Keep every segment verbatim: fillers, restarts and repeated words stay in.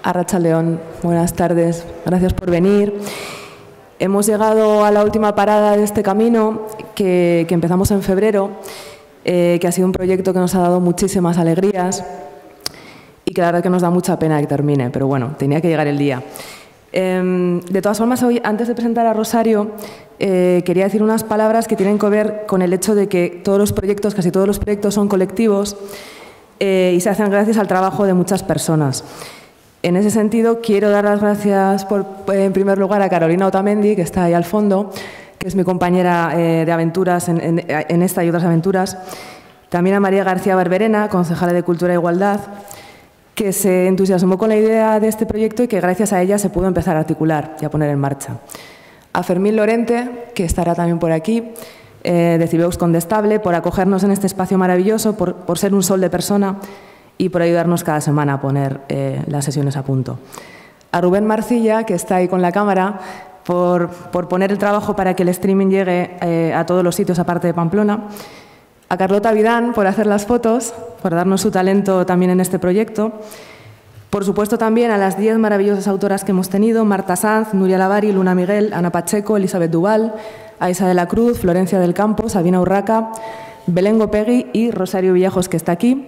Arratsaldeon, buenas tardes, gracias por venir. Hemos llegado a la última parada de este camino que, que empezamos en febrero, eh, que ha sido un proyecto que nos ha dado muchísimas alegrías y que la verdad que nos da mucha pena que termine, pero bueno, tenía que llegar el día. Eh, de todas formas, hoy, antes de presentar a Rosario, eh, quería decir unas palabras que tienen que ver con el hecho de que todos los proyectos, casi todos los proyectos son colectivos eh, y se hacen gracias al trabajo de muchas personas. En ese sentido, quiero dar las gracias, por, en primer lugar, a Carolina Otamendi, que está ahí al fondo, que es mi compañera eh, de aventuras en, en, en esta y otras aventuras. También a María García Barberena, concejala de Cultura e Igualdad, que se entusiasmó con la idea de este proyecto y que gracias a ella se pudo empezar a articular y a poner en marcha. A Fermín Lorente, que estará también por aquí, eh, de Cibeus Condestable, por acogernos en este espacio maravilloso, por, por ser un sol de persona y por ayudarnos cada semana a poner eh, las sesiones a punto. A Rubén Marcilla, que está ahí con la cámara, por, por poner el trabajo para que el streaming llegue eh, a todos los sitios aparte de Pamplona. A Carlota Vidán, por hacer las fotos, por darnos su talento también en este proyecto. Por supuesto, también a las diez maravillosas autoras que hemos tenido: Marta Sanz, Nuria Lavari, Luna Miguel, Ana Pacheco, Elizabeth Duval, Aisa de la Cruz, Florencia del Campo, Sabina Urraca, Belén Gopegui y Rosario Villajos, que está aquí.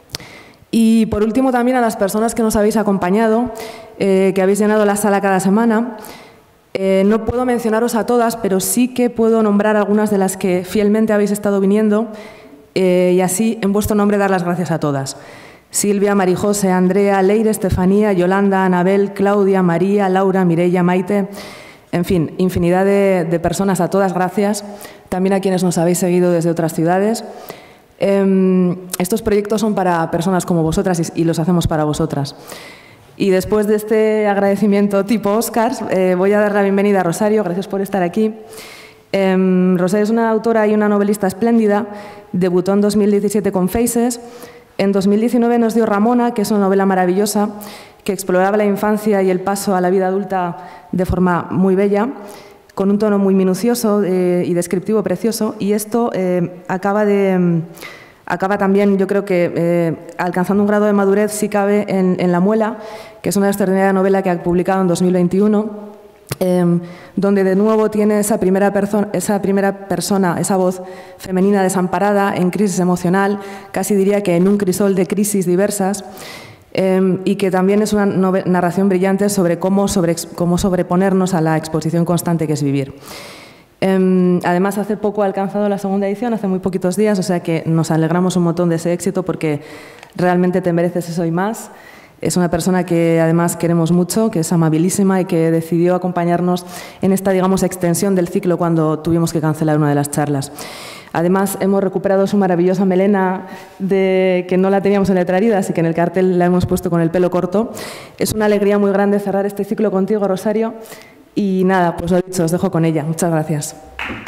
Y, por último, también a las personas que nos habéis acompañado, eh, que habéis llenado la sala cada semana. Eh, no puedo mencionaros a todas, pero sí que puedo nombrar algunas de las que fielmente habéis estado viniendo eh, y así, en vuestro nombre, dar las gracias a todas. Silvia, Marijose, Andrea, Leire, Estefanía, Yolanda, Anabel, Claudia, María, Laura, Mireia, Maite, en fin, infinidad de, de personas, a todas gracias. También a quienes nos habéis seguido desde otras ciudades. Eh, estos proyectos son para personas como vosotras y, y los hacemos para vosotras. Y después de este agradecimiento tipo Oscars, eh, voy a dar la bienvenida a Rosario. Gracias por estar aquí. Eh, Rosario es una autora y una novelista espléndida. Debutó en dos mil diecisiete con Faces. En dos mil diecinueve nos dio Ramona, que es una novela maravillosa que exploraba la infancia y el paso a la vida adulta de forma muy bella, con un tono muy minucioso eh, y descriptivo precioso. Y esto eh, acaba de... Acaba también, yo creo que, eh, alcanzando un grado de madurez, si cabe, en, en La Muela, que es una extraordinaria novela que ha publicado en dos mil veintiuno, eh, donde de nuevo tiene esa primera, esa primera persona, esa voz femenina desamparada, en crisis emocional, casi diría que en un crisol de crisis diversas, eh, y que también es una narración brillante sobre cómo, sobre cómo sobreponernos a la exposición constante que es vivir. Eh, además, hace poco ha alcanzado la segunda edición, hace muy poquitos días, o sea que nos alegramos un montón de ese éxito porque realmente te mereces eso y más. Es una persona que además queremos mucho, que es amabilísima y que decidió acompañarnos en esta, digamos, extensión del ciclo cuando tuvimos que cancelar una de las charlas. Además, hemos recuperado su maravillosa melena, de, que no la teníamos en letrarida, así que en el cartel la hemos puesto con el pelo corto. Es una alegría muy grande cerrar este ciclo contigo, Rosario. Y nada, pues lo dicho, os dejo con ella. Muchas gracias.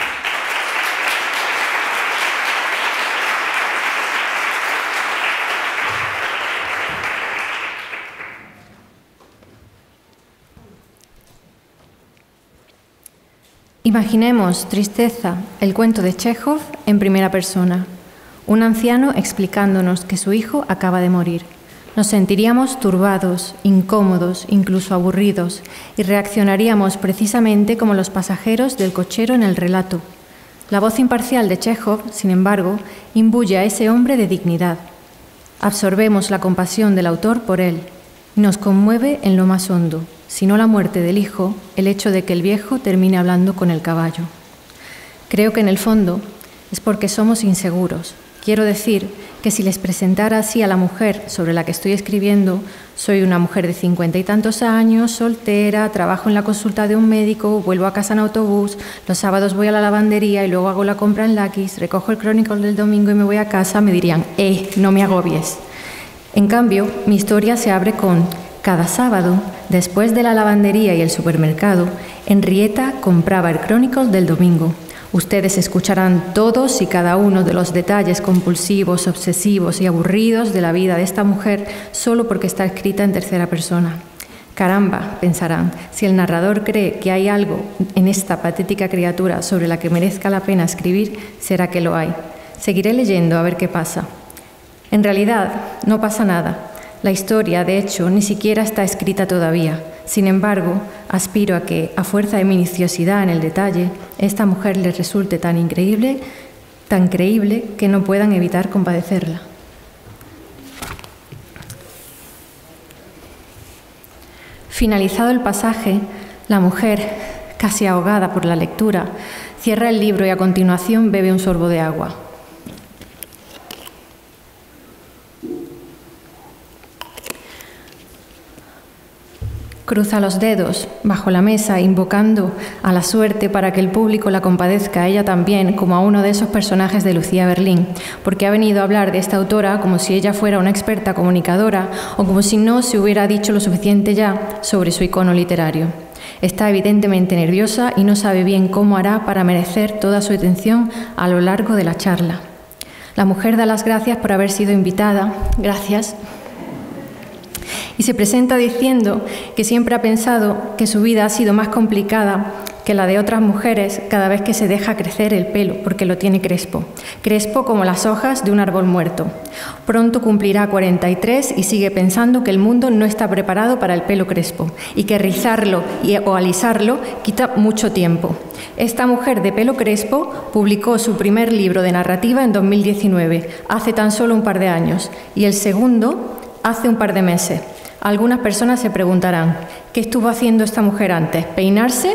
Imaginemos Tristeza, el cuento de Chekhov, en primera persona. Un anciano explicándonos que su hijo acaba de morir. Nos sentiríamos turbados, incómodos, incluso aburridos, y reaccionaríamos precisamente como los pasajeros del cochero en el relato. La voz imparcial de Chekhov, sin embargo, imbuye a ese hombre de dignidad. Absorbemos la compasión del autor por él. Nos conmueve en lo más hondo, si no la muerte del hijo, el hecho de que el viejo termine hablando con el caballo. Creo que en el fondo es porque somos inseguros. Quiero decir que si les presentara así a la mujer sobre la que estoy escribiendo, soy una mujer de cincuenta y tantos años, soltera, trabajo en la consulta de un médico, vuelvo a casa en autobús, los sábados voy a la lavandería y luego hago la compra en Lakis, recojo el Chronicle del domingo y me voy a casa, me dirían, eh, no me agobies. En cambio, mi historia se abre con: cada sábado, después de la lavandería y el supermercado, Henrietta compraba el Chronicle del domingo. Ustedes escucharán todos y cada uno de los detalles compulsivos, obsesivos y aburridos de la vida de esta mujer solo porque está escrita en tercera persona. Caramba, pensarán, si el narrador cree que hay algo en esta patética criatura sobre la que merezca la pena escribir, será que lo hay. Seguiré leyendo a ver qué pasa. En realidad, no pasa nada. La historia, de hecho, ni siquiera está escrita todavía. Sin embargo, aspiro a que, a fuerza de minuciosidad en el detalle, esta mujer les resulte tan increíble, tan creíble, que no puedan evitar compadecerla. Finalizado el pasaje, la mujer, casi ahogada por la lectura, cierra el libro y a continuación bebe un sorbo de agua. Cruza los dedos bajo la mesa, invocando a la suerte para que el público la compadezca a ella también, como a uno de esos personajes de Lucía Berlín, porque ha venido a hablar de esta autora como si ella fuera una experta comunicadora o como si no se hubiera dicho lo suficiente ya sobre su icono literario. Está evidentemente nerviosa y no sabe bien cómo hará para merecer toda su atención a lo largo de la charla. La mujer da las gracias por haber sido invitada. Gracias. Y se presenta diciendo que siempre ha pensado que su vida ha sido más complicada que la de otras mujeres cada vez que se deja crecer el pelo, porque lo tiene crespo, crespo como las hojas de un árbol muerto. Pronto cumplirá cuarenta y tres y sigue pensando que el mundo no está preparado para el pelo crespo y que rizarlo y, o alisarlo quita mucho tiempo. Esta mujer de pelo crespo publicó su primer libro de narrativa en dos mil diecinueve, hace tan solo un par de años, y el segundo hace un par de meses. Algunas personas se preguntarán, ¿qué estuvo haciendo esta mujer antes? ¿Peinarse?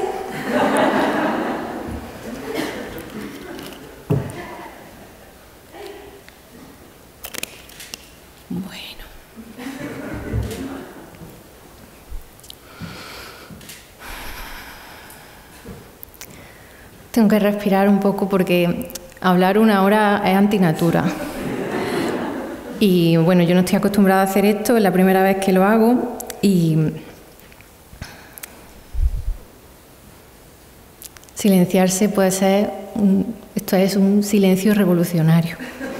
Bueno. Tengo que respirar un poco porque hablar una hora es antinatura. Y bueno, yo no estoy acostumbrada a hacer esto, es la primera vez que lo hago y silenciarse puede ser, un, esto es un silencio revolucionario.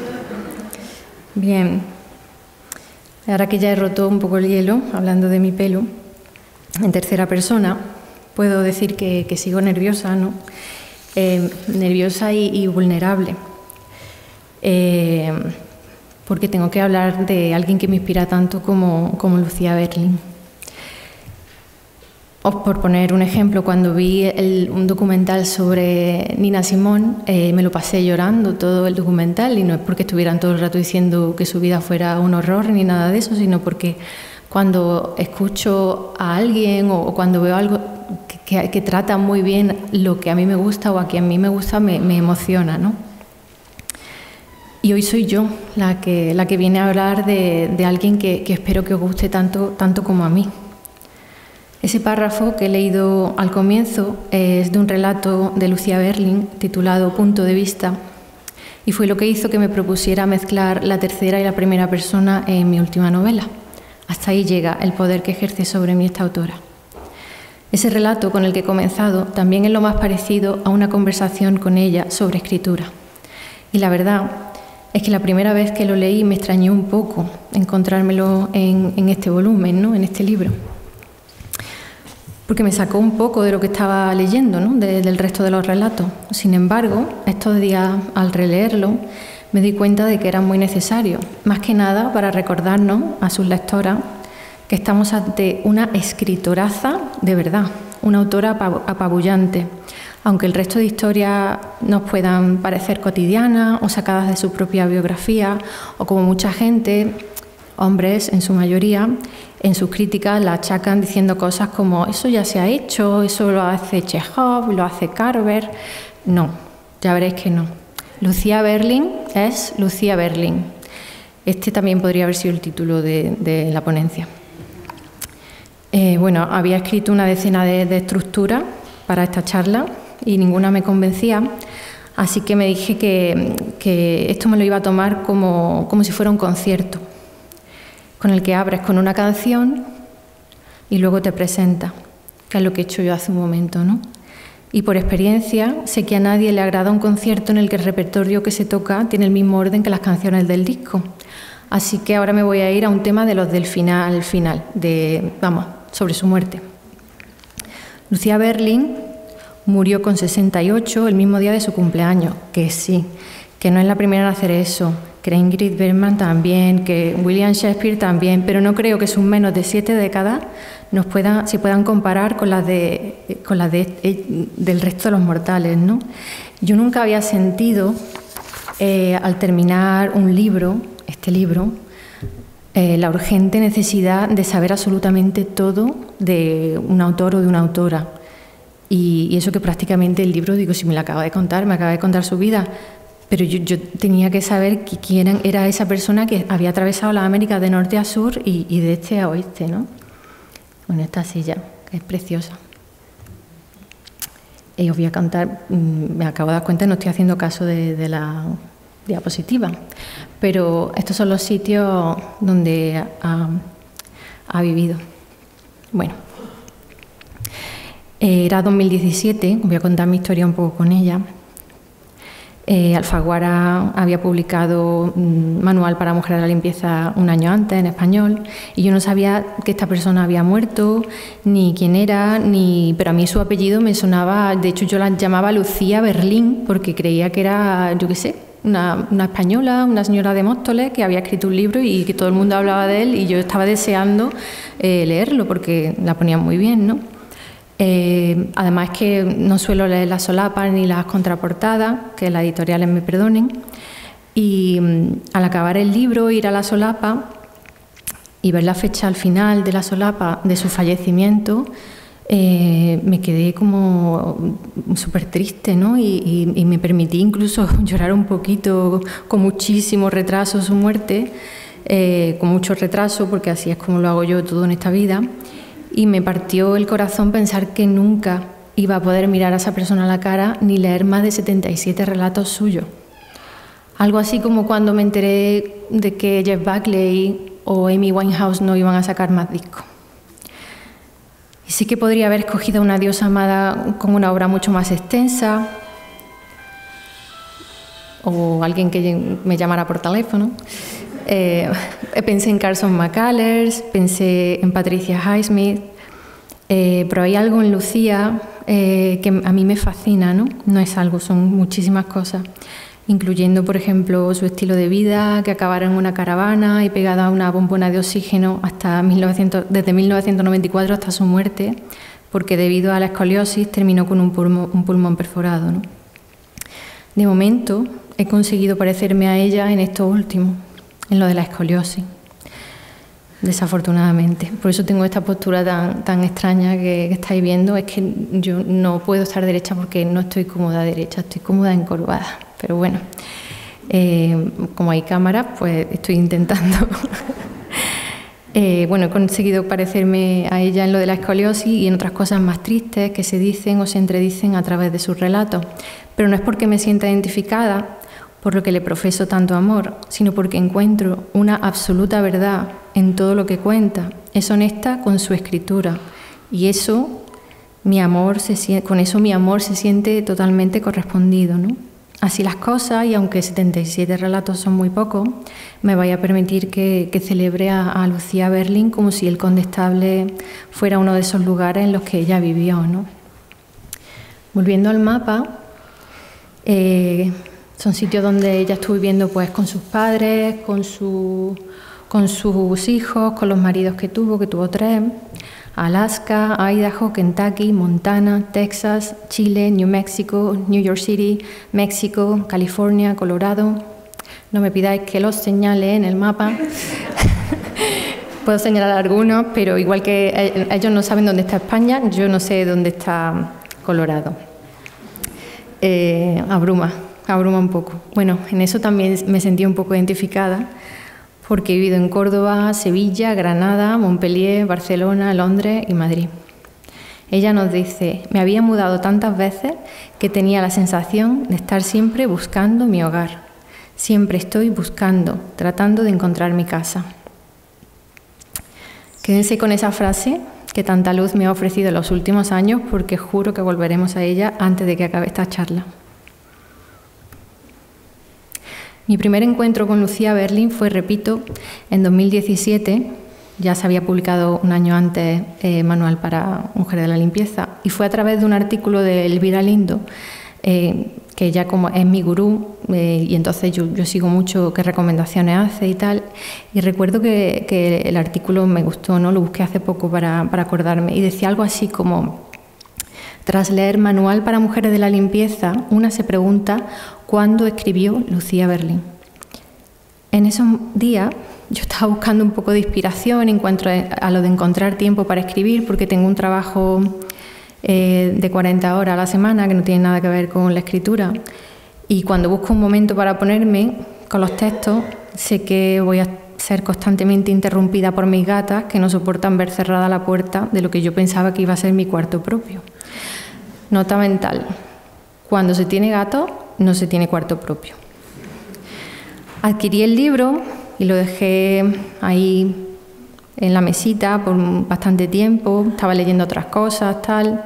Bien, ahora que ya he roto un poco el hielo, hablando de mi pelo, en tercera persona, puedo decir que, que sigo nerviosa, ¿no? Eh, nerviosa y, y vulnerable. Eh, porque tengo que hablar de alguien que me inspira tanto como, como Lucía Berlín. O por poner un ejemplo, cuando vi el, un documental sobre Nina Simone, eh, me lo pasé llorando todo el documental, y no es porque estuvieran todo el rato diciendo que su vida fuera un horror ni nada de eso, sino porque cuando escucho a alguien o, o cuando veo algo que, que, que trata muy bien lo que a mí me gusta o a quien a mí me gusta, me, me emociona, ¿no? Y hoy soy yo la que, la que viene a hablar de, de alguien que, que espero que os guste tanto, tanto como a mí. Ese párrafo que he leído al comienzo es de un relato de Lucía Berlín titulado Punto de vista, y fue lo que hizo que me propusiera mezclar la tercera y la primera persona en mi última novela. Hasta ahí llega el poder que ejerce sobre mí esta autora. Ese relato con el que he comenzado también es lo más parecido a una conversación con ella sobre escritura. Y la verdad es que la primera vez que lo leí me extrañó un poco encontrármelo en, en este volumen, ¿no? En este libro. Porque me sacó un poco de lo que estaba leyendo, ¿no? De, del resto de los relatos. Sin embargo, estos días, al releerlo, me di cuenta de que era muy necesario, más que nada para recordarnos a sus lectoras que estamos ante una escritoraza de verdad, una autora apabullante. Aunque el resto de historias nos puedan parecer cotidianas o sacadas de su propia biografía, o como mucha gente, hombres en su mayoría, en sus críticas la achacan diciendo cosas como eso ya se ha hecho, eso lo hace Chekhov, lo hace Carver. No, ya veréis que no. Lucía Berlín es Lucía Berlín. Este también podría haber sido el título de, de la ponencia. Eh, bueno, había escrito una decena de, de estructuras para esta charla y ninguna me convencía, así que me dije que, que esto me lo iba a tomar como, como si fuera un concierto, con el que abres con una canción y luego te presentas, que es lo que he hecho yo hace un momento, ¿no? Y por experiencia sé que a nadie le agrada un concierto en el que el repertorio que se toca tiene el mismo orden que las canciones del disco. Así que ahora me voy a ir a un tema de los del final, final, de, vamos, sobre su muerte. Lucía Berlín murió con sesenta y ocho el mismo día de su cumpleaños, que sí, que no es la primera en hacer eso, que Ingrid Bergman también, que William Shakespeare también, pero no creo que sus menos de siete décadas nos puedan, se puedan comparar con las, de, con las de, del resto de los mortales, ¿no? Yo nunca había sentido, eh, al terminar un libro, este libro, eh, la urgente necesidad de saber absolutamente todo de un autor o de una autora. Y, y eso que prácticamente el libro, digo, si me lo acaba de contar, me acaba de contar su vida, pero yo, yo tenía que saber quién era esa persona que había atravesado las Américas de norte a sur y, y de este a oeste, ¿no? Con esta silla, que es preciosa. Y os voy a contar, me acabo de dar cuenta, no estoy haciendo caso de, de la diapositiva, pero estos son los sitios donde ha, ha vivido. Bueno, era dos mil diecisiete, voy a contar mi historia un poco con ella. Eh, Alfaguara había publicado un manual para mujeres de la limpieza un año antes en español y yo no sabía que esta persona había muerto, ni quién era, ni pero a mí su apellido me sonaba, de hecho yo la llamaba Lucía Berlín porque creía que era, yo qué sé, una, una española, una señora de Móstoles que había escrito un libro y que todo el mundo hablaba de él y yo estaba deseando eh, leerlo porque la ponían muy bien, ¿no? Eh, además que no suelo leer las solapas ni las contraportadas, que las editoriales me perdonen, y um, al acabar el libro, ir a la solapa y ver la fecha al final de la solapa de su fallecimiento, eh, me quedé como súper triste, ¿no? Y, y, y me permití incluso llorar un poquito, con muchísimo retraso su muerte, eh, con mucho retraso, porque así es como lo hago yo todo en esta vida. Y me partió el corazón pensar que nunca iba a poder mirar a esa persona a la cara ni leer más de setenta y siete relatos suyos. Algo así como cuando me enteré de que Jeff Buckley o Amy Winehouse no iban a sacar más discos. Y sí que podría haber escogido a una diosa amada con una obra mucho más extensa, o alguien que me llamara por teléfono. Eh, pensé en Carson McCullers, pensé en Patricia Highsmith, eh, pero hay algo en Lucía eh, que a mí me fascina, ¿no? No es algo, son muchísimas cosas, incluyendo, por ejemplo, su estilo de vida, que acabara en una caravana y pegada a una bombona de oxígeno hasta mil novecientos, desde mil novecientos noventa y cuatro hasta su muerte, porque debido a la escoliosis terminó con un pulmón, un pulmón perforado, ¿no? De momento he conseguido parecerme a ella en esto último, en lo de la escoliosis, desafortunadamente. Por eso tengo esta postura tan, tan extraña que, que estáis viendo. Es que yo no puedo estar derecha porque no estoy cómoda derecha, estoy cómoda encorvada. Pero bueno, eh, como hay cámaras, pues estoy intentando. eh, bueno, he conseguido parecerme a ella en lo de la escoliosis y en otras cosas más tristes que se dicen o se entredicen a través de sus relatos. Pero no es porque me sienta identificada, por lo que le profeso tanto amor, sino porque encuentro una absoluta verdad en todo lo que cuenta. Es honesta con su escritura y eso, mi amor se, con eso mi amor se siente totalmente correspondido, ¿no? Así las cosas, y aunque setenta y siete relatos son muy pocos, me vaya a permitir que, que celebre a, a Lucía Berlín como si el Condestable fuera uno de esos lugares en los que ella vivió, ¿no? Volviendo al mapa, eh, son sitios donde ella estuvo viviendo pues, con sus padres, con, su, con sus hijos, con los maridos que tuvo, que tuvo tres. Alaska, Idaho, Kentucky, Montana, Texas, Chile, New Mexico, New York City, México, California, Colorado. No me pidáis que los señale en el mapa. Puedo señalar algunos, pero igual que ellos no saben dónde está España, yo no sé dónde está Colorado. Eh, abruma. Abruma un poco. Bueno, en eso también me sentí un poco identificada porque he vivido en Córdoba, Sevilla, Granada, Montpellier, Barcelona, Londres y Madrid. Ella nos dice, me había mudado tantas veces que tenía la sensación de estar siempre buscando mi hogar. Siempre estoy buscando, tratando de encontrar mi casa. Quédense con esa frase que tanta luz me ha ofrecido en los últimos años porque juro que volveremos a ella antes de que acabe esta charla. Mi primer encuentro con Lucía Berlín fue, repito, en dos mil diecisiete, ya se había publicado un año antes eh, Manual para Mujeres de la Limpieza, y fue a través de un artículo de Elvira Lindo, eh, que ella como es mi gurú, eh, y entonces yo, yo sigo mucho qué recomendaciones hace y tal. Y recuerdo que, que el artículo me gustó, ¿no? Lo busqué hace poco para, para acordarme, y decía algo así como: tras leer Manual para mujeres de la limpieza, una se pregunta cuándo escribió Lucía Berlín. En esos días yo estaba buscando un poco de inspiración en cuanto a lo de encontrar tiempo para escribir, porque tengo un trabajo eh, de cuarenta horas a la semana que no tiene nada que ver con la escritura, y cuando busco un momento para ponerme con los textos, sé que voy a ser constantemente interrumpida por mis gatas, que no soportan ver cerrada la puerta de lo que yo pensaba que iba a ser mi cuarto propio. Nota mental: cuando se tiene gato, no se tiene cuarto propio. Adquirí el libro y lo dejé ahí en la mesita por bastante tiempo. Estaba leyendo otras cosas, tal.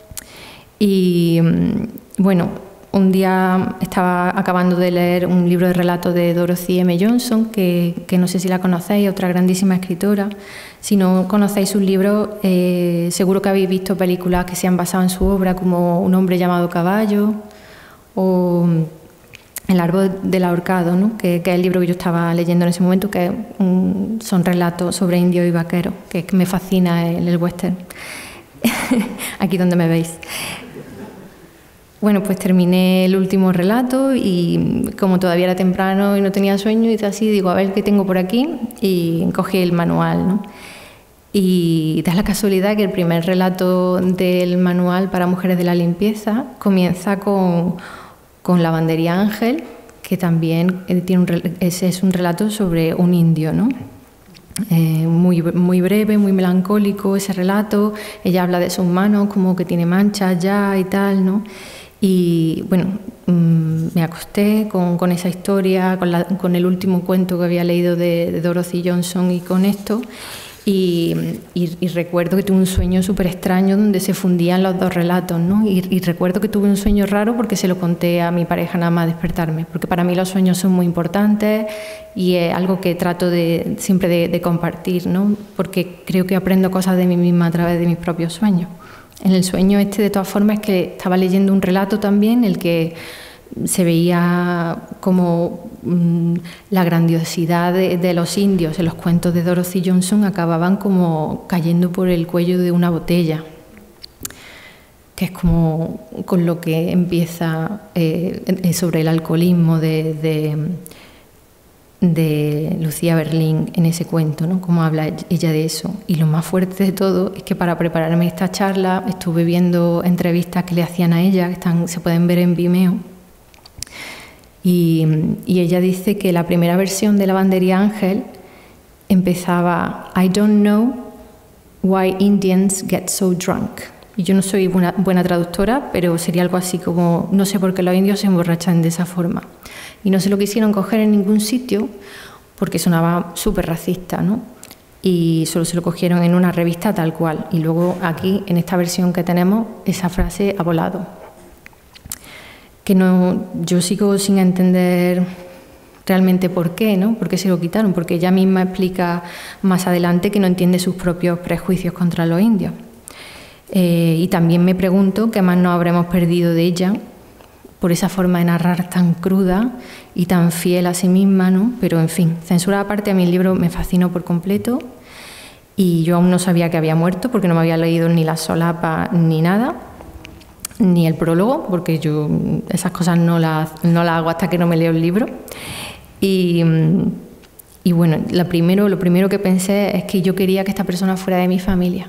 Y bueno, un día estaba acabando de leer un libro de relatos de Dorothy M. Johnson, que, que no sé si la conocéis, otra grandísima escritora. Si no conocéis sus libros, eh, seguro que habéis visto películas que se han basado en su obra, como Un hombre llamado Caballo o El árbol del ahorcado, ¿no? que, que es el libro que yo estaba leyendo en ese momento, que un, son relatos sobre indios y vaqueros, que, que me fascina el, el western. Aquí donde me veis. Bueno, pues terminé el último relato y como todavía era temprano y no tenía sueño, hice así, digo, a ver qué tengo por aquí, y cogí el manual, ¿no? Y da la casualidad que el primer relato del manual para mujeres de la limpieza comienza con, con Lavandería Ángel, que también tiene un, ese es un relato sobre un indio, ¿no? Eh, muy, muy breve, muy melancólico ese relato. Ella habla de sus manos como que tiene manchas ya y tal, ¿no? Y bueno, mmm, me acosté con, con esa historia, con, la, con el último cuento que había leído de, de Dorothy Johnson y con esto, y, y, y recuerdo que tuve un sueño súper extraño donde se fundían los dos relatos, ¿no? Y, y recuerdo que tuve un sueño raro porque se lo conté a mi pareja nada más despertarme, porque para mí los sueños son muy importantes y es algo que trato de, siempre de, de compartir, ¿no? Porque creo que aprendo cosas de mí misma a través de mis propios sueños. En el sueño este, de todas formas, es que estaba leyendo un relato también, el que se veía como mmm, la grandiosidad de, de los indios en los cuentos de Dorothy Johnson acababan como cayendo por el cuello de una botella, que es como con lo que empieza eh, sobre el alcoholismo de, de, de Lucía Berlín en ese cuento, ¿no? Cómo habla ella de eso. Y lo más fuerte de todo es que para prepararme esta charla estuve viendo entrevistas que le hacían a ella, que están, se pueden ver en Vimeo, y, y ella dice que la primera versión de Lavandería Ángel empezaba: I don't know why Indians get so drunk. Y yo no soy buena, buena traductora, pero sería algo así como: no sé por qué los indios se emborrachan de esa forma. Y no se lo quisieron coger en ningún sitio porque sonaba súper racista, ¿no? Y solo se lo cogieron en una revista tal cual. Y luego aquí, en esta versión que tenemos, esa frase ha volado. Que no, yo sigo sin entender realmente por qué, ¿no? ¿Por qué se lo quitaron? Porque ella misma explica más adelante que no entiende sus propios prejuicios contra los indios. Eh, y también me pregunto qué más nos habremos perdido de ella por esa forma de narrar tan cruda y tan fiel a sí misma, ¿no? Pero, en fin, censura aparte, a mí el libro me fascinó por completo y yo aún no sabía que había muerto porque no me había leído ni la solapa ni nada, ni el prólogo, porque yo esas cosas no las, no las hago hasta que no me leo el libro. Y, y bueno, la primero, lo primero que pensé es que yo quería que esta persona fuera de mi familia.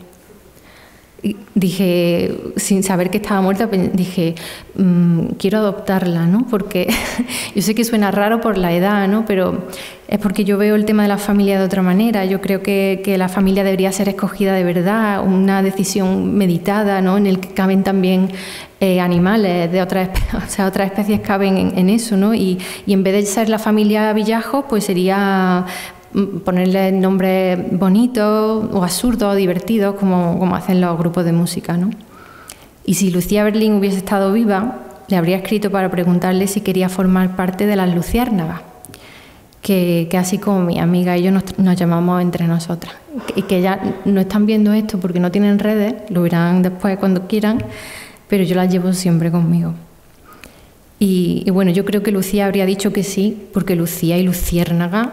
Y dije, sin saber que estaba muerta, dije, mmm, quiero adoptarla, ¿no? Porque yo sé que suena raro por la edad, ¿no? Pero es porque yo veo el tema de la familia de otra manera. Yo creo que, que la familia debería ser escogida de verdad, una decisión meditada, ¿no? En el que caben también eh, animales de otras, o sea, otras especies caben en, en eso, ¿no? Y, y en vez de ser la familia Villajos, pues sería ponerle nombres bonitos o absurdos o divertidos, como, como hacen los grupos de música, ¿no? Y si Lucía Berlín hubiese estado viva, le habría escrito para preguntarle si quería formar parte de las luciérnagas, que, que así como mi amiga y yo nos, nos llamamos entre nosotras, y que ya no están viendo esto porque no tienen redes, lo verán después cuando quieran, pero yo las llevo siempre conmigo. Y, y bueno, yo creo que Lucía habría dicho que sí, porque Lucía y luciérnaga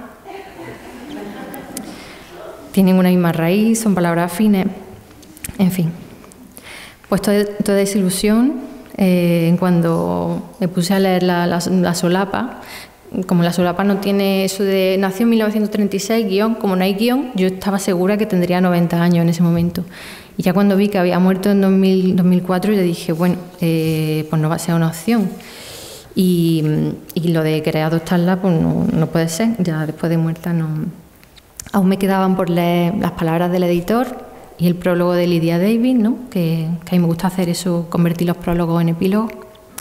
tienen una misma raíz, son palabras afines, en fin. Pues toda, toda esa ilusión, eh, cuando me puse a leer la, la, la solapa, como la solapa no tiene eso de nació en mil novecientos treinta y seis, guión, como no hay guión, yo estaba segura que tendría noventa años en ese momento. Y ya cuando vi que había muerto en dos mil, dos mil cuatro, yo dije, bueno, eh, pues no va a ser una opción. Y, y lo de querer adoptarla, pues no, no puede ser, ya después de muerta no. Aún me quedaban por leer las palabras del editor y el prólogo de Lydia Davis, ¿no? que, que a mí me gusta hacer eso, convertir los prólogos en epílogos.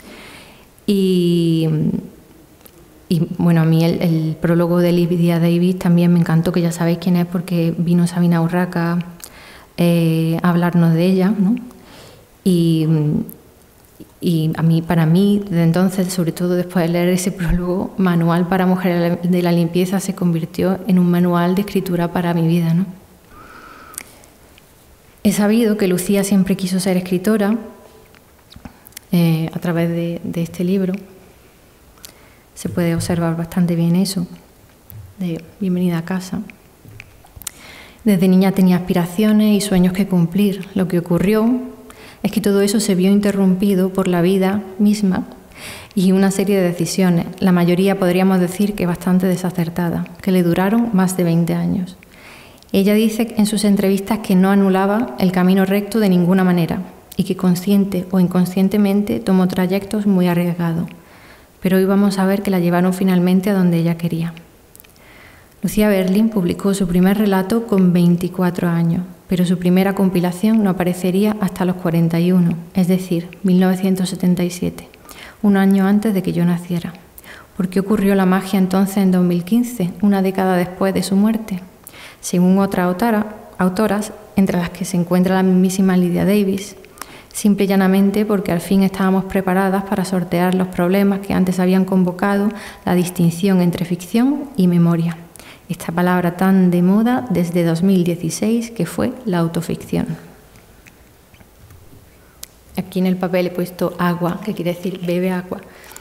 Y, y bueno, a mí el, el prólogo de Lydia Davis también me encantó, que ya sabéis quién es, porque vino Sabina Urraca eh, a hablarnos de ella, ¿no? Y, y a mí, para mí, desde entonces, sobre todo después de leer ese prólogo, Manual para Mujeres de la Limpieza se convirtió en un manual de escritura para mi vida, ¿no? He sabido que Lucía siempre quiso ser escritora eh, a través de, de este libro. Se puede observar bastante bien eso, de Bienvenida a casa. Desde niña tenía aspiraciones y sueños que cumplir. Lo que ocurrió es que todo eso se vio interrumpido por la vida misma y una serie de decisiones, la mayoría podríamos decir que bastante desacertadas, que le duraron más de veinte años. Ella dice en sus entrevistas que no anulaba el camino recto de ninguna manera y que consciente o inconscientemente tomó trayectos muy arriesgados, pero hoy vamos a ver que la llevaron finalmente a donde ella quería. Lucía Berlin publicó su primer relato con veinticuatro años, pero su primera compilación no aparecería hasta los cuarenta y uno, es decir, mil novecientos setenta y siete, un año antes de que yo naciera. ¿Por qué ocurrió la magia entonces en dos mil quince, una década después de su muerte? Según otras autora, autoras, entre las que se encuentra la mismísima Lydia Davis, simple y llanamente porque al fin estábamos preparadas para sortear los problemas que antes habían convocado la distinción entre ficción y memoria. Esta palabra tan de moda desde dos mil dieciséis, que fue la autoficción. Aquí en el papel he puesto agua, que quiere decir bebe agua.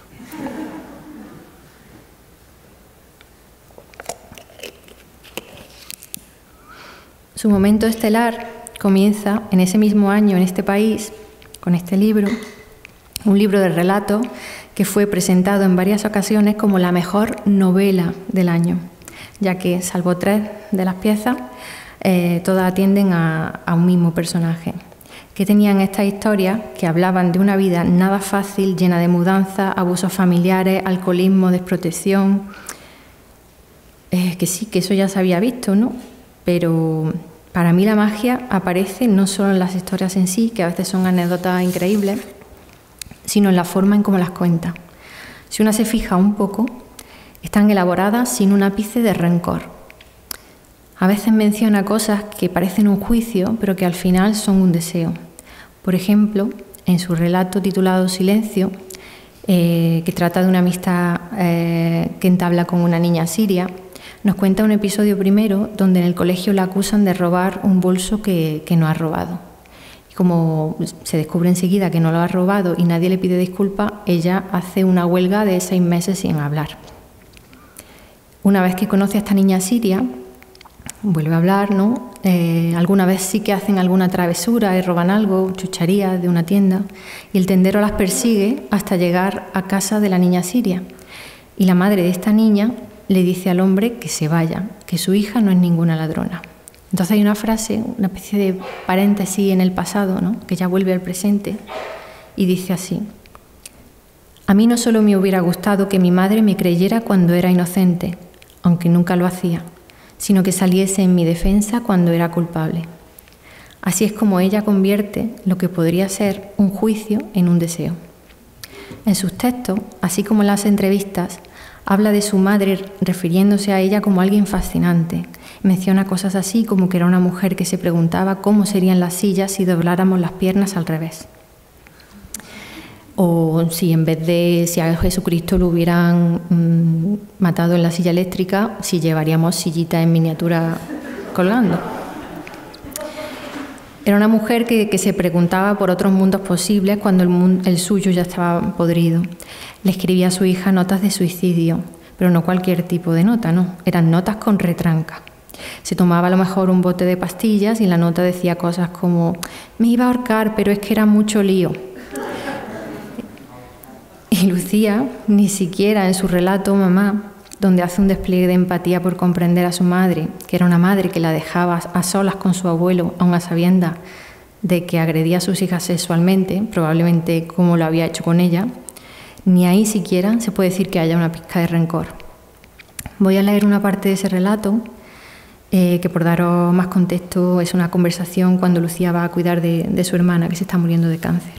Su momento estelar comienza en ese mismo año en este país, con este libro, un libro de relatos que fue presentado en varias ocasiones como la mejor novela del año, ya que, salvo tres de las piezas, eh, todas atienden a, a un mismo personaje. Que tenían estas historias que hablaban de una vida nada fácil, llena de mudanzas, abusos familiares, alcoholismo, desprotección. Eh, que sí, que eso ya se había visto, ¿no? Pero para mí la magia aparece no solo en las historias en sí, que a veces son anécdotas increíbles, sino en la forma en cómo las cuenta. Si una se fija un poco, están elaboradas sin un ápice de rencor. A veces menciona cosas que parecen un juicio, pero que al final son un deseo. Por ejemplo, en su relato titulado Silencio, eh, que trata de una amistad eh, que entabla con una niña siria, nos cuenta un episodio primero donde en el colegio la acusan de robar un bolso que, que no ha robado. Y como se descubre enseguida que no lo ha robado y nadie le pide disculpas, ella hace una huelga de seis meses sin hablar. Una vez que conoce a esta niña siria, vuelve a hablar, ¿no? Eh, alguna vez sí que hacen alguna travesura y roban algo, chucherías de una tienda, y el tendero las persigue hasta llegar a casa de la niña siria. Y la madre de esta niña le dice al hombre que se vaya, que su hija no es ninguna ladrona. Entonces hay una frase, una especie de paréntesis en el pasado, ¿no? Que ya vuelve al presente, y dice así: a mí no solo me hubiera gustado que mi madre me creyera cuando era inocente, aunque nunca lo hacía, sino que saliese en mi defensa cuando era culpable. Así es como ella convierte lo que podría ser un juicio en un deseo. En sus textos, así como en las entrevistas, habla de su madre refiriéndose a ella como alguien fascinante. Menciona cosas así como que era una mujer que se preguntaba cómo serían las sillas si dobláramos las piernas al revés. O si en vez de, si a Jesucristo lo hubieran mmm, matado en la silla eléctrica, si llevaríamos sillitas en miniatura colgando. Era una mujer que, que se preguntaba por otros mundos posibles cuando el, mundo, el suyo ya estaba podrido. Le escribía a su hija notas de suicidio, pero no cualquier tipo de nota, no. Eran notas con retranca. Se tomaba a lo mejor un bote de pastillas y en la nota decía cosas como «me iba a ahorcar, pero es que era mucho lío». Y Lucía, ni siquiera en su relato «Mamá», donde hace un despliegue de empatía por comprender a su madre, que era una madre que la dejaba a solas con su abuelo, aun a sabiendas de que agredía a sus hijas sexualmente, probablemente como lo había hecho con ella, ni ahí siquiera se puede decir que haya una pizca de rencor. Voy a leer una parte de ese relato, eh, que por daros más contexto es una conversación cuando Lucía va a cuidar de, de su hermana que se está muriendo de cáncer.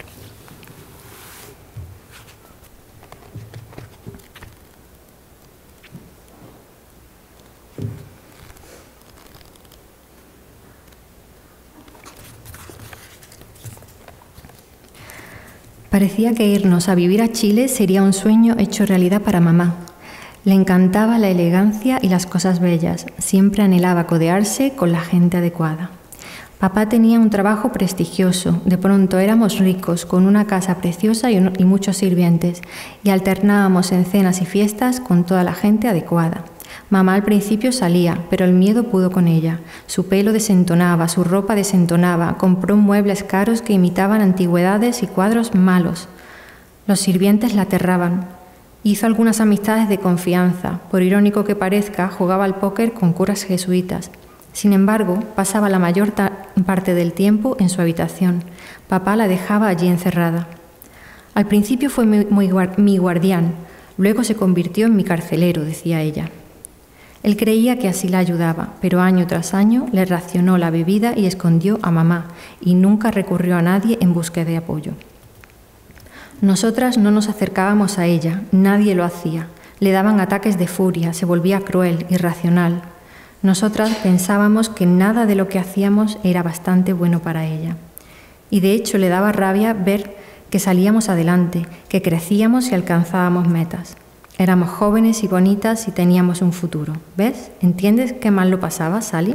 Parecía que irnos a vivir a Chile sería un sueño hecho realidad para mamá. Le encantaba la elegancia y las cosas bellas. Siempre anhelaba codearse con la gente adecuada. Papá tenía un trabajo prestigioso. De pronto éramos ricos, con una casa preciosa y, un, y muchos sirvientes, y alternábamos en cenas y fiestas con toda la gente adecuada. Mamá al principio salía, pero el miedo pudo con ella. Su pelo desentonaba, su ropa desentonaba, compró muebles caros que imitaban antigüedades y cuadros malos. Los sirvientes la aterraban. Hizo algunas amistades de confianza. Por irónico que parezca, jugaba al póker con curas jesuitas. Sin embargo, pasaba la mayor parte del tiempo en su habitación. Papá la dejaba allí encerrada. Al principio fue mi, muy, mi guardián, luego se convirtió en mi carcelero, decía ella. Él creía que así la ayudaba, pero año tras año le racionó la bebida y escondió a mamá, y nunca recurrió a nadie en busca de apoyo. Nosotras no nos acercábamos a ella, nadie lo hacía. Le daban ataques de furia, se volvía cruel, irracional. Nosotras pensábamos que nada de lo que hacíamos era bastante bueno para ella. Y de hecho le daba rabia ver que salíamos adelante, que crecíamos y alcanzábamos metas. Éramos jóvenes y bonitas y teníamos un futuro. ¿Ves? ¿Entiendes qué mal lo pasaba, Sally?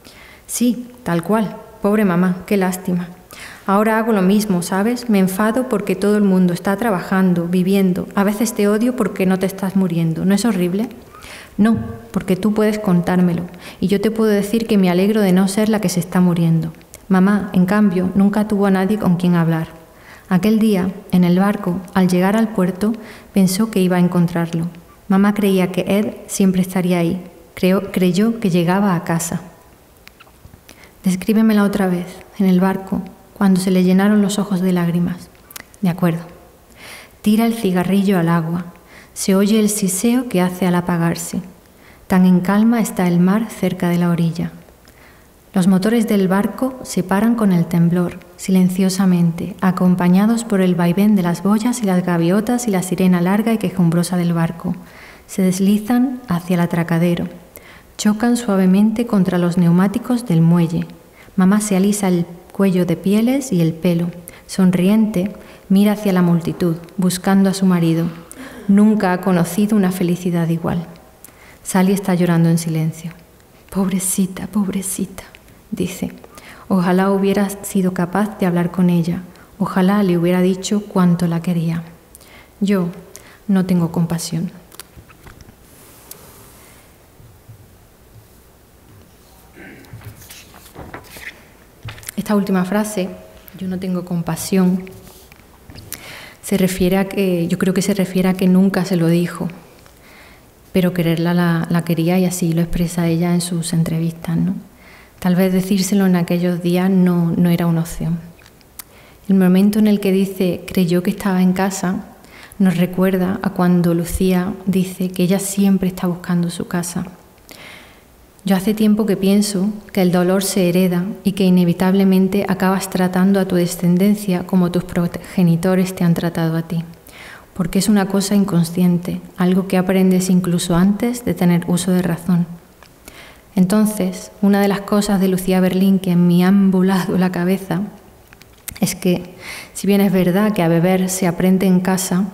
Sí, tal cual. Pobre mamá, qué lástima. Ahora hago lo mismo, ¿sabes? Me enfado porque todo el mundo está trabajando, viviendo. A veces te odio porque no te estás muriendo. ¿No es horrible? No, porque tú puedes contármelo. Y yo te puedo decir que me alegro de no ser la que se está muriendo. Mamá, en cambio, nunca tuvo a nadie con quien hablar. Aquel día, en el barco, al llegar al puerto, pensó que iba a encontrarlo. Mamá creía que Ed siempre estaría ahí. Creo, creyó que llegaba a casa. Descríbemela otra vez, en el barco, cuando se le llenaron los ojos de lágrimas. De acuerdo. Tira el cigarrillo al agua. Se oye el siseo que hace al apagarse. Tan en calma está el mar cerca de la orilla. Los motores del barco se paran con el temblor, silenciosamente, acompañados por el vaivén de las boyas y las gaviotas y la sirena larga y quejumbrosa del barco. Se deslizan hacia el atracadero. Chocan suavemente contra los neumáticos del muelle. Mamá se alisa el cuello de pieles y el pelo. Sonriente, mira hacia la multitud, buscando a su marido. Nunca ha conocido una felicidad igual. Sally está llorando en silencio. Pobrecita, pobrecita, dice. Ojalá hubiera sido capaz de hablar con ella. Ojalá le hubiera dicho cuánto la quería. Yo no tengo compasión. Esta última frase, yo no tengo compasión, se refiere a que, yo creo que se refiere a que nunca se lo dijo, pero quererla la, la quería y así lo expresa ella en sus entrevistas, ¿no? Tal vez decírselo en aquellos días no, no era una opción. El momento en el que dice creyó que estaba en casa nos recuerda a cuando Lucía dice que ella siempre está buscando su casa. Yo hace tiempo que pienso que el dolor se hereda y que inevitablemente acabas tratando a tu descendencia como tus progenitores te han tratado a ti, porque es una cosa inconsciente, algo que aprendes incluso antes de tener uso de razón. Entonces, una de las cosas de Lucía Berlín que me han volado la cabeza es que, si bien es verdad que a beber se aprende en casa,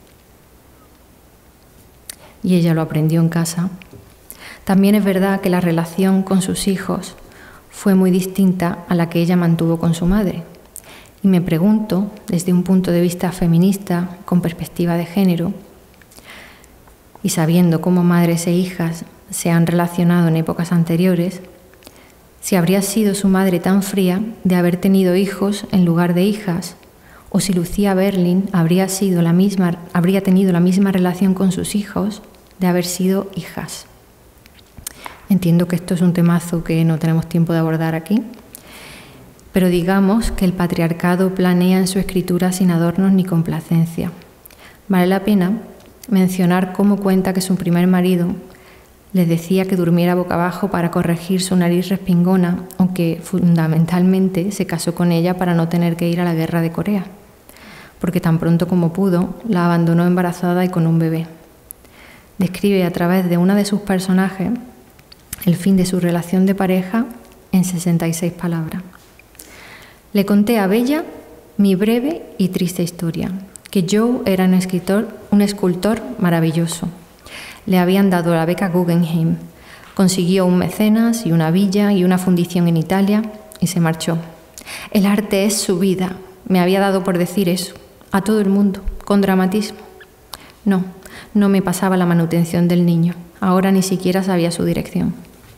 y ella lo aprendió en casa, también es verdad que la relación con sus hijos fue muy distinta a la que ella mantuvo con su madre. Y me pregunto, desde un punto de vista feminista, con perspectiva de género, y sabiendo cómo madres e hijas se han relacionado en épocas anteriores, si habría sido su madre tan fría de haber tenido hijos en lugar de hijas, o si Lucía Berlin habría, sido la misma, habría tenido la misma relación con sus hijos de haber sido hijas. Entiendo que esto es un temazo que no tenemos tiempo de abordar aquí, pero digamos que el patriarcado planea en su escritura sin adornos ni complacencia. Vale la pena mencionar cómo cuenta que su primer marido les decía que durmiera boca abajo para corregir su nariz respingona, aunque fundamentalmente se casó con ella para no tener que ir a la guerra de Corea, porque tan pronto como pudo la abandonó embarazada y con un bebé. Describe a través de una de sus personajes el fin de su relación de pareja en sesenta y seis palabras. Le conté a Bella mi breve y triste historia, que Joe era un escritor, un escultor maravilloso. Le habían dado la beca Guggenheim, consiguió un mecenas y una villa y una fundición en Italia y se marchó. El arte es su vida, me había dado por decir eso, a todo el mundo, con dramatismo. No, no me pasaba la manutención del niño, ahora ni siquiera sabía su dirección.